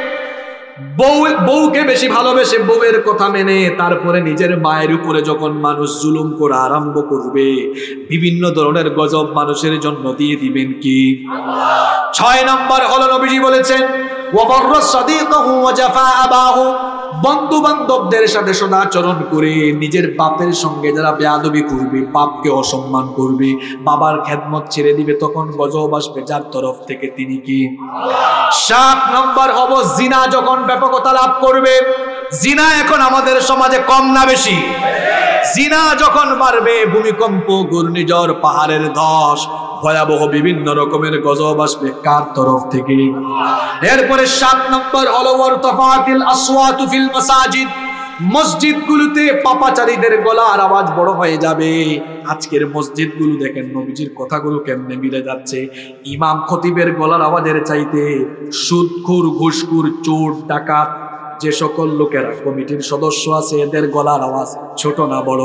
বউ বউকে বেশি ভালোবেসে বউয়ের কথা মেনে তারপরে নিজের মায়ের উপরে যখন মানুষ জুলুম করা আরম্ভ করবে, বিভিন্ন ধরনের গজব মানুষের জন্য দিয়ে দিবেন কি? ছয় নম্বর হলো নবীজি বলেছেন, ওয়া বাররা সাদিকাহু ওয়া জাফা আবাহু, বন্ধু বান্ধবদের সাথে সদাচরণ করে নিজের বাপের সঙ্গে যারা বেয়াদবি করবে, বাপকে অসম্মান করবে, বাবার খেদমত ছেড়ে দিবে, তখন গজব আসবে যার তরফ থেকে তিনি কি? সাত নম্বর হবো জিনা যখন ব্যাপকতা লাভ করবে। জিনা এখন আমাদের সমাজে কম না বেশি? জিনা যখন বাড়বে, ভূমিকম্প, ঘূর্ণিঝড়, পাহাড়ের ধস, ভয়াবহ বিভিন্ন রকমের গজব আসবে কার তরফ থেকে? এরপরে সাত নম্বর হলো ওয়ারতাফাতিল আসওয়াতু ফিল মাসাজিদ, মসজিদগুলোতে পাপাচারীদের গলার আওয়াজ বড় হয়ে যাবে। আজকের মসজিদগুলো দেখেন নবীজির কথাগুলো কেমনে মিলে যাচ্ছে। ইমাম খতিবের গলার আওয়াজের চাইতে সুদখোর, ঘুষখোর, চোর, ডাকাত যে সকল লোকেরা কমিটির সদস্য আছে এদের গলার আওয়াজ ছোট না বড়?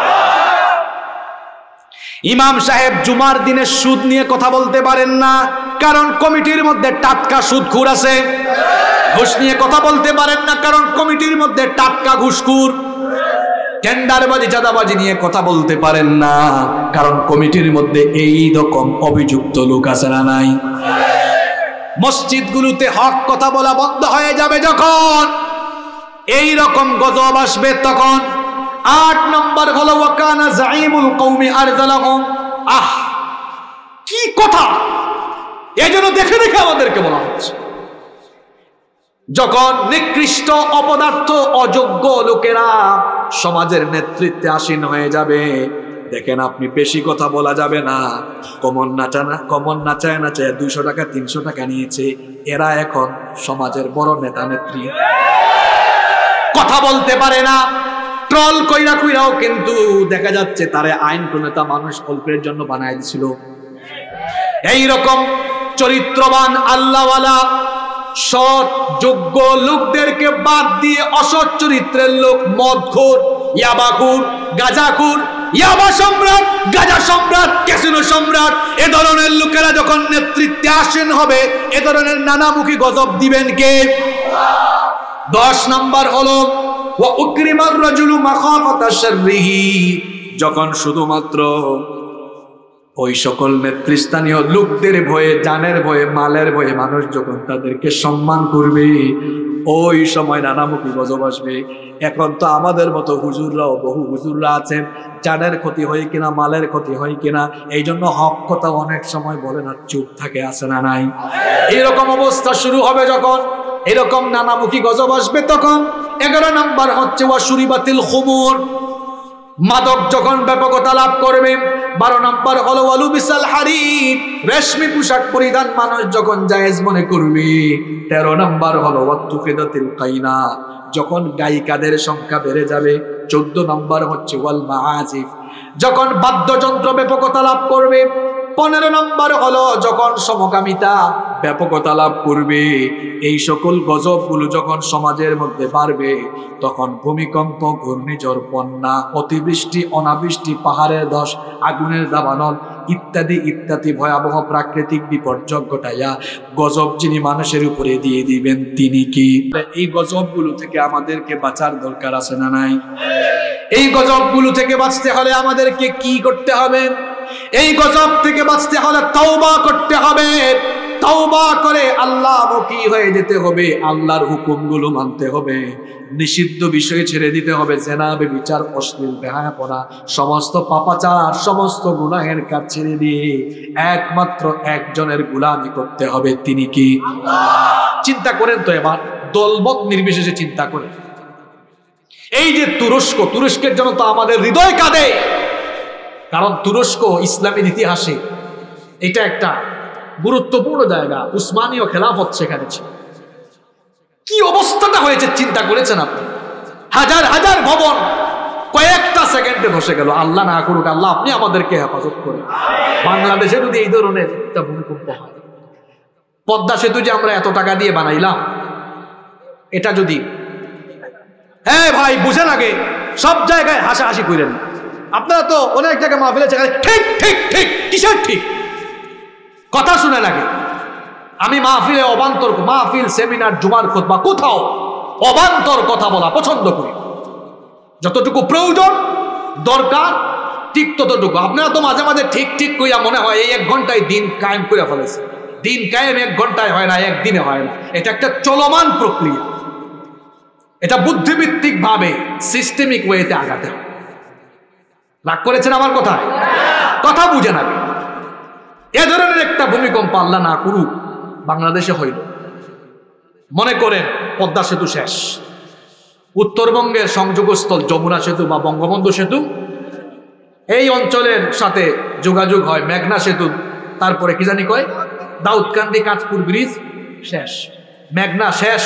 ইমাম সাহেব জুমার দিনে সুদ নিয়ে কথা বলতে পারেন না, কারণ কমিটির মধ্যে টাটকা সুদখোর আছে। ঘুষ নিয়ে কথা বলতে পারেন না, কারণ কমিটির মধ্যে টাটকা ঘুষখোর। টেন্ডারবাজি, চাঁদাবাজি নিয়ে কথা বলতে পারেন না, কারণ কমিটির মধ্যে এই রকম অভিযুক্ত লোক আছে না নাই? মসজিদগুলোতে হক কথা বলা বন্ধ হয়ে যাবে যখন, এই রকম গজব আসবে তখন। আট নম্বর হলো ওয়াকানা জাইমুল কওমি আরযালাহুম, আহ কি কথা, এজন্য দেখে দেখে আমাদেরকে বলা হচ্ছে। যখন নিকৃষ্ট, অপদার্থ, অযোগ্য লোকেরা সমাজের নেতৃত্বে আসীন হয়ে যাবে, দেখেন আপনি বেশি কথা বলা যাবে না। কমন নাচা না কমন নাচায় নাচায় দুইশো টাকা তিনশো টাকা নিয়েছে, এরা এখন সমাজের বড় নেতা নেত্রী, কথা বলতে পারে না, ট্রল কইরা কইরাও কিন্তু দেখা যাচ্ছে তারে আইন প্রণেতা মানুষ অল্পের জন্য বানায় দিছিল। এইরকম চরিত্রবান আল্লাহওয়ালা সৎ যোগ্য লোকদেরকে বাদ দিয়ে অসৎ চরিত্রের লোক, মদখোর, ইয়াবাখোর, গাঁজাখোর, ইয়াবা সম্রাট, গাঁজা সম্রাট, ক্যাসিনো সম্রাট, এ ধরনের লোকেরা যখন নেতৃত্বে আসেন হবে, এ ধরনের নানামুখী গজব দিবেন কে? দশ নাম্বার হলো ওয়া উকরিমার রাজুলু মাখাফাতা শাররিহি, যখন শুধুমাত্র ওই সকল নেতৃস্থানীয় লোকদের ভয়ে, জানের ভয়ে, মালের ভয়ে মানুষ যখন তাদেরকে সম্মান করবে, ওই সময় নানামুখী গজব আসবে। এখন তো আমাদের মতো হুজুররাও, বহু হুজুররা আছেন, জানের ক্ষতি হয় কিনা, মালের ক্ষতি হয় কিনা, এই জন্য হক কথা অনেক সময় বলে না, চুপ থাকে, আছে না নাই? এইরকম অবস্থা শুরু হবে যখন, এরকম নানামুখী গজব আসবে তখন। এগারো নাম্বার হচ্ছে ওয়া শুরিবাতিল খুমুর, মাদক যখন ব্যাপকতা লাভ করবে। বারো নাম্বার হলো ওয়ালু বিসাল হারির, রেশমি পোশাক পরিধান মানুষ যখন জায়েজ মনে করবে। তেরো নাম্বার হলো ওয়াতুকিদাতিল কাইনা, যখন গায়িকাদের সংখ্যা বেড়ে যাবে। চোদ্দ নাম্বার হচ্ছে ওয়াল মাআজিফ, যখন বাদ্যযন্ত্র ব্যাপকতা লাভ করবে। পনেরো নম্বর হলো যখন সমকামিতা ব্যাপকতা লাভ করবে। এই সকল গজবগুলো যখন সমাজের মধ্যে বাড়বে, তখন ভূমিকম্প, ঘূর্ণিঝড়, বন্যা, অতিবৃষ্টি, অনাবৃষ্টি, পাহাড়ের ধস, আগুনের দাবানল ইত্যাদি ইত্যাদি ভয়াবহ প্রাকৃতিক বিপর্যয় ঘটাইয়া গজব যিনি মানুষের উপরে দিয়ে দিবেন তিনি কি? এই গজবগুলো থেকে আমাদেরকে বাঁচার দরকার আছে না নাই? এই গজবগুলো থেকে বাঁচতে হলে আমাদেরকে কি করতে হবে? এই গজব থেকে বাঁচতে হলে তওবা করতে হবে। তওবা করে আল্লাহমুখী হয়ে যেতে হবে, আল্লাহর হুকুমগুলো মানতে হবে, নিষিদ্ধ বিষয় ছেড়ে দিতে হবে। জেনা, ব্যভিচার, অশ্লীল, বেহায়াপনা, সমস্ত পাপাচার, সমস্ত গুনাহের কাজ ছেড়ে দিয়ে একমাত্র একজনের গোলামি করতে হবে, তিনি কি? চিন্তা করেন তো এবার, দলমত নির্বিশেষে চিন্তা করেন। এই যে তুরস্ক, তুরস্কের জন্য তো আমাদের হৃদয় কাঁদে, কারণ তুরস্ক ইসলামের ইতিহাসে এটা একটা গুরুত্বপূর্ণ জায়গা। উসমানীয় খেলাফত সেখানে ছিল। কি অবস্থাটা হয়েছে চিন্তা করেছেন আপনি? হাজার হাজার ভবন কয়েকটা সেকেন্ডে ধসে গেল। আল্লাহ না করুক, আল্লাহ আপনি আমাদেরকে হেফাজত করেন। বাংলাদেশে যদি এই ধরনের একটা ভূমিকম্প হয়, পদ্মা সেতু যে আমরা এত টাকা দিয়ে বানাইলাম, এটা যদি, হ্যাঁ ভাই বুঝেন, আগে সব জায়গায় হাসাহাসি করেন। আপনারা তো অনেক জায়গায় মাহফিলে ঠিক ঠিক ঠিক কিসের ঠিক কথা শুনে লাগে। আমি মাহফিলে অবান্তর, মাহফিল, সেমিনার, জুমার খুতবা, কোথাও অবান্তর কথা বলা পছন্দ করি। যতটুকু প্রয়োজন দরকার ঠিক ততটুকু। আপনারা তো মাঝে মাঝে ঠিক ঠিক কইয়া মনে হয় এই এক ঘন্টায় দিন কায়েম করে ফেলেছে। দিন কায়েম এক ঘন্টায় হয় না, একদিনে হয় না, এটা একটা চলমান প্রক্রিয়া। এটা বুদ্ধিভিত্তিক ভাবে সিস্টেমিক ওয়েতে আগাতে হয়। রাগ করেছেন আমার কথায়? কথা বুঝে না। এ ধরনের একটা ভূমিকম্প আল্লাহ না করুক বাংলাদেশে হইল, মনে করেন পদ্মা সেতু শেষ, উত্তরবঙ্গের সংযোগস্থল যমুনা সেতু বা বঙ্গবন্ধু সেতু, এই অঞ্চলের সাথে যোগাযোগ হয় মেঘনা সেতু, তারপরে কি জানি কয় দাউদকান্দি কাঁচপুর ব্রিজ শেষ, মেঘনা শেষ।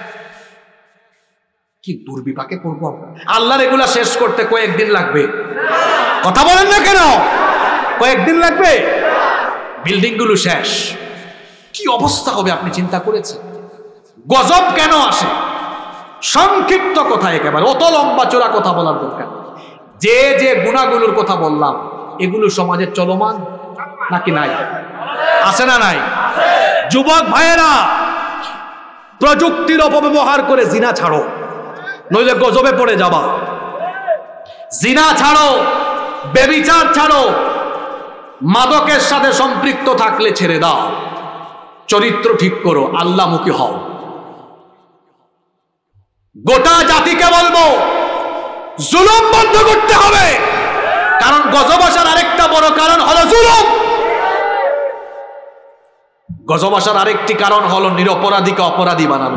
কি দুর্বিপাকে পড়বো আমরা। আল্লাহর এগুলা শেষ করতে কয়েকদিন লাগবে। কথা বলেন না কেন? কয়েকদিন লাগবে। বিল্ডিং গুলো শেষ, কি অবস্থা হবে আপনি চিন্তা করেছেন? গজব কেন আসে? সংক্ষিপ্ত কথা, একেবারে অত লম্বা চোরা কথা বলার দরকার। যে যে গুণাগুলোর কথা বললাম, এগুলো সমাজে চলমান নাকি নাই? আছে না নাই? যুবক ভাইয়েরা, প্রযুক্তির অপব্যবহার করে জিনা ছাড়ো, নইলে গজবে পড়ে যাবা। জিনা ছাড়ো, ব্যভিচার ছাড়ো, মাদকের সাথে সম্পৃক্ত থাকলে ছেড়ে দাও, চরিত্র ঠিক করো, আল্লাহমুখী হও। গোটা জাতিকে বলবো জুলুম বন্ধ করতে হবে, কারণ গজব আসার আরেকটা বড় কারণ হলো জুলুম। গজব আসার আরেকটি কারণ হলো নিরপরাধীকে অপরাধী বানানো,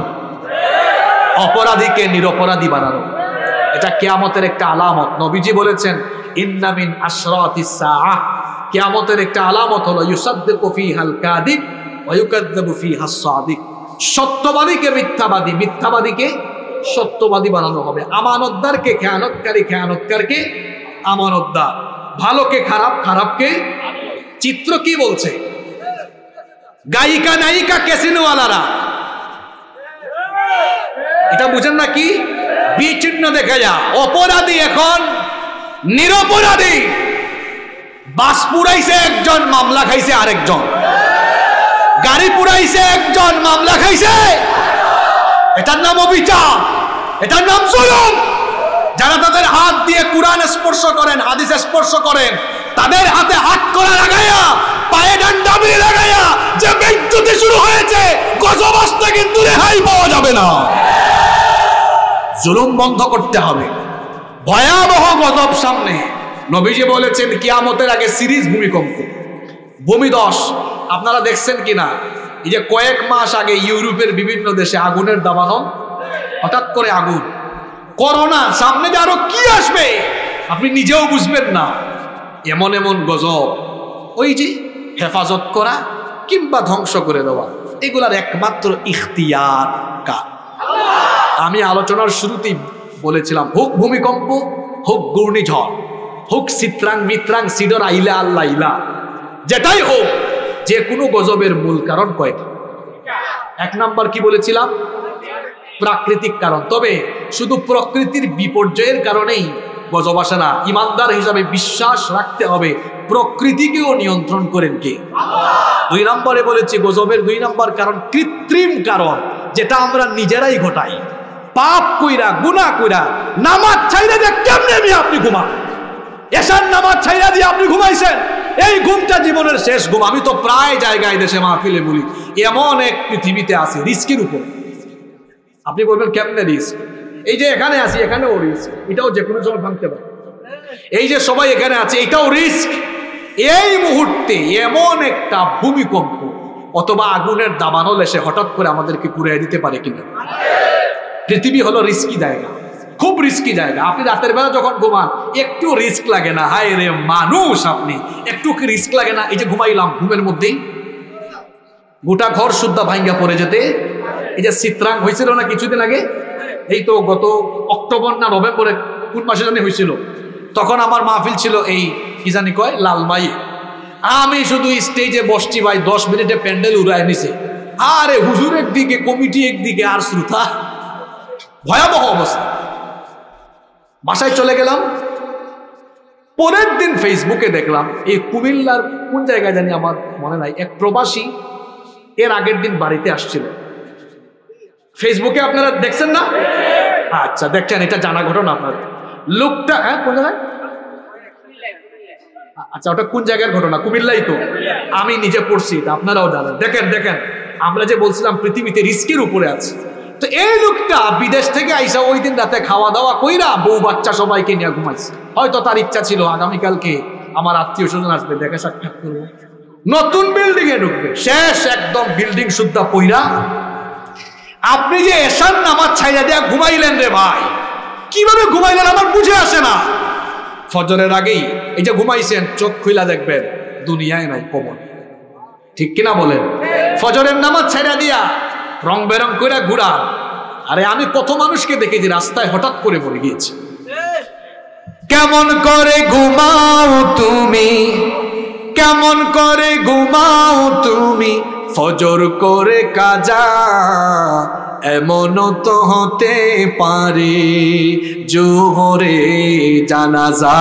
অপরাধীকে নিরপরাধী বানানো। এটা কিয়ামতের একটা আলামত। নবীজি বলেছেন ইন্না মিন আশরাতিস সাআহ, কিয়ামতের একটা আলামত হলো ইউসাদ্দিকু ফিহাল কাযিব ওয়া ইউকাযযাবু ফিহাস সাদিক। সত্যবাদীকে মিথ্যাবাদী, মিথ্যাবাদীকে সত্যবাদী বানানো হবে। আমানতদারকে খেয়ানতকারী, খেয়ানতকারকে আমানতদার, ভালোকে খারাপ, খারাপকে। চিত্র কি বলছে? গায়িকা নায়িকা ক্যাসিনোওয়ালারা, এটা বুঝেন না কি? বিচিহ্ন দেখা যা, অপরাধী এখন নিরপরাধী। বাস পুরাইছে একজন, মামলা খাইছে আরেকজন। গাড়ি পুরাইছে একজন, মামলা খাইছে। এটার নাম অবিচার, এটার নাম জুলুম। যারা তাদের হাত দিয়ে কোরআন স্পর্শ করেন, হাদিস স্পর্শ করেন, তাদের হাতে হাত করা লাগাইয়া, পায়ে ডান্ডা মেরে লাগাইয়া যে বিদ্যুৎ শুরু হয়েছে, গজব আসতে কিন্তু রেহাই পাওয়া যাবে না। জুলুম বন্ধ করতে হবে। ভয়াবহ গজব সামনে। নবীজি বলেছেন কিয়ামতের আগে সিরিজ ভূমিকম্প, ভূমিধস। আপনারা দেখছেন কিনা, এই যে কয়েক মাস আগে ইউরোপের বিভিন্ন দেশে আগুনের দাবানল, হঠাৎ করে আগুন, করোনা, সামনে যে আরো কি আসবে আপনি নিজেও বুঝবেন না। এমন এমন গজব, ওই যে হেফাজত করা কিংবা ধ্বংস করে দেওয়া, এগুলার একমাত্র ইখতিয়ার কার? আমি আলোচনার শুরুতেই বলেছিলাম, হোক ভূমিকম্প, হোক ঘূর্ণিঝড়, হোক চিত্রাং মিত্রাং সিডর আইলা আল্লাহ ইলা, যেটাই হোক, যে কোনো গজবের মূল কারণ কয়টা? এক নাম্বার কি বলেছিলাম? প্রাকৃতিক কারণ। তবে শুধু প্রকৃতির বিপর্যয়ের কারণেই গজব আসে না। ইমানদার হিসাবে বিশ্বাস রাখতে হবে প্রকৃতিকেও নিয়ন্ত্রণ করেন কে? দুই নম্বরে বলেছি গজবের দুই নম্বর কারণ কৃত্রিম কারণ, যেটা আমরা নিজেরাই ঘটাই। পাপ কইরা, গুনাহ কইরা, নামাজ ছাইরা দিয়ে কেমনে আমি আপনি ঘুমান? এশার নামাজ ছাইরা দিয়ে আপনি ঘুমাইছেন, এই ঘুমটা জীবনের শেষ ঘুম। আমি তো প্রায় জায়গায় দেশে মাহফিলে বলি, এমন এক পৃথিবীতে আছে রিস্কের উপর। আপনি বলবেন কেমনে রিস্ক? এই যে এখানে আছি, এখানেও রিস্ক, এটাও যে কোনো সময় ভাঙতে পারে। এই যে সবাই এখানে আছে, এটাও রিস্ক। এই মুহূর্তে এমন একটা ভূমিকম্প অথবা আগুনের দাবানল এসে হঠাৎ করে আমাদেরকে পুড়িয়ে দিতে পারে কিনা? পৃথিবী হলো রিস্কি জায়গা, খুব রিস্কি জায়গা। আপনি রাতের বেলা যখন ঘুমান একটু রিস্ক লাগে না? হায় রে মানুষ, আপনি একটু কি রিস্ক লাগে না? এই যে ঘুমাইলাম, ঘুমের মধ্যেই গোটা ঘর শুদ্ধা ভাঙ্গা পড়ে যেতে। এই যে চিত্রাং হয়েছিল না কিছুদিন আগে, এই তো গত অক্টোবর না নভেম্বরে, কোন মাসে জানি হয়েছিল, তখন আমার মাহফিল ছিল এই কি জানি কয় লালমাই। আমি শুধু স্টেজে বসছি ভাই, দশ মিনিটে প্যান্ডেল উড়ায় নিছে। আরে হুজুর একদিকে, কমিটি একদিকে, আর শ্রোতা, ভয়াবহ অবস্থা। বাসায় চলে গেলাম, পরের দিন ফেসবুকে দেখলাম এই কুমিল্লার কোন জায়গায় জানি আমার মনে নাই, এক প্রবাসী এর আগের দিন বাড়িতে আসছিল। ফেসবুকে আপনারা দেখছেন না? আচ্ছা, দেখছেন, এটা জানা ঘটনা আপনার। লোকটা, হ্যাঁ কোন জায়গায়? আচ্ছা, ওটা কোন জায়গার ঘটনা? কুমিল্লাই তো। আমি নিজে পড়ছি, এটা আপনারাও জানেন। দেখেন দেখেন, আমরা যে বলছিলাম পৃথিবীতে রিস্কের উপরে আছে, তো এই লোকটা বিদেশ থেকে আইসা ওই দিন রাতে খাওয়া দাওয়া কইরা বউ বাচ্চা সবাইকে নিয়ে ঘুমাইছে। হয়তো তার ইচ্ছা ছিল আগামীকালকে আমার আত্মীয় স্বজন আসবে, দেখা সাক্ষাৎ করবো, নতুন বিল্ডিং এ ঢুকবে। শেষ একদম বিল্ডিং শুদ্ধা পইরা। আপনি যে এশার নামাজ ছাইরা দিয়া ঘুমাইলেন রে ভাই, কিভাবে ঘুমাইলেন আমার বুঝে আসে না। ফজরের আগেই এই যে ঘুমাইছেন, চোখ খুইলা দেখবেন দুনিয়ায় নাই কবর, ঠিক কিনা বলেন? ফজরের নামাজ ছাইরা দিয়া রং বেরং করে ঘুরা। আরে আমি কত মানুষকে দেখেছি রাস্তায় হঠাৎ করে পড়ে গিয়েছে। কেমন করে ঘুমাও তুমি, কেমন করে ঘুমাও তুমি, ফজর করে কাজা, এমন তো হতে পারে জোহরে জানাজা।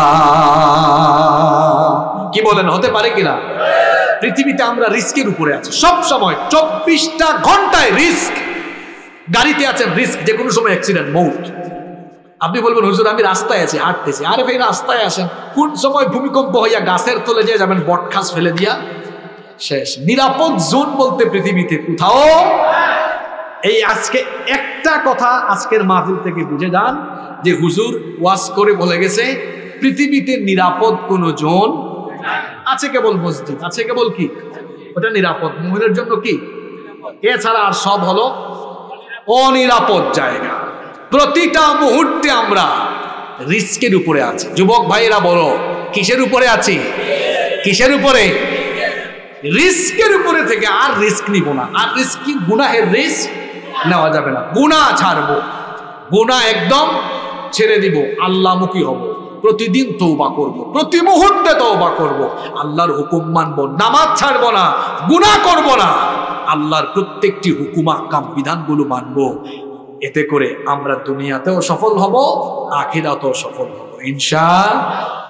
কি বলেন, হতে পারে কিনা? পৃথিবীতে আমরা রিস্কের উপরে আছি সব সময়, চব্বিশটা ঘন্টায় রিস্ক। গাড়িতে আছেন, রিস্ক, যে কোনো সময় অ্যাক্সিডেন্ট, মৌত। আপনি বলবেন হুজুর আমি রাস্তায় আছি, হাঁটতেছি। আরে ভাই রাস্তায় আসেন, কোন সময় ভূমিকম্প হইয়া গাছের তলে দিয়ে যাবেন, বটখাস ফেলে দিয়া শেষ। নিরাপদ জোন বলতে পৃথিবীতে কোথাও। এই আজকে একটা কথা আজকের মাহফিল থেকে বুঝে যান যে হুজুর ওয়াজ করে বলে গেছে পৃথিবীতে নিরাপদ কোন জোন আছে, কেবল মসজিদ আছে, কেবল কি ওটা নিরাপদ মুমিনের জন্য, কি এছাড়া আর সব হলো অনিরাপদ জায়গা। প্রতিটা মুহূর্তে আমরা রিস্কের উপরে আছে। যুবক ভাইয়েরা বলো, কিসের উপরে আছি? কিসের উপরে? রিস্কের উপরে থেকে আর রিস্ক নিব না। আর রিস্ক কি? গুনাহের রিস্ক নেওয়া যাবে না। গুনাহ ছাড়বো, গুনাহ একদম ছেড়ে দিব, আল্লাহমুখী হব, প্রতিদিন তওবা করব, প্রতি মুহূর্তে তওবা করব, আল্লাহর হুকুম মানব, নামাজ ছাড়বো না, গুনাহ করব না, আল্লাহর প্রত্যেকটি হুকুম আহকাম বিধানগুলো মানব। এতে করে আমরা দুনিয়াতেও সফল হব, আখিরাতেও সফল হব ইনশাআল্লাহ।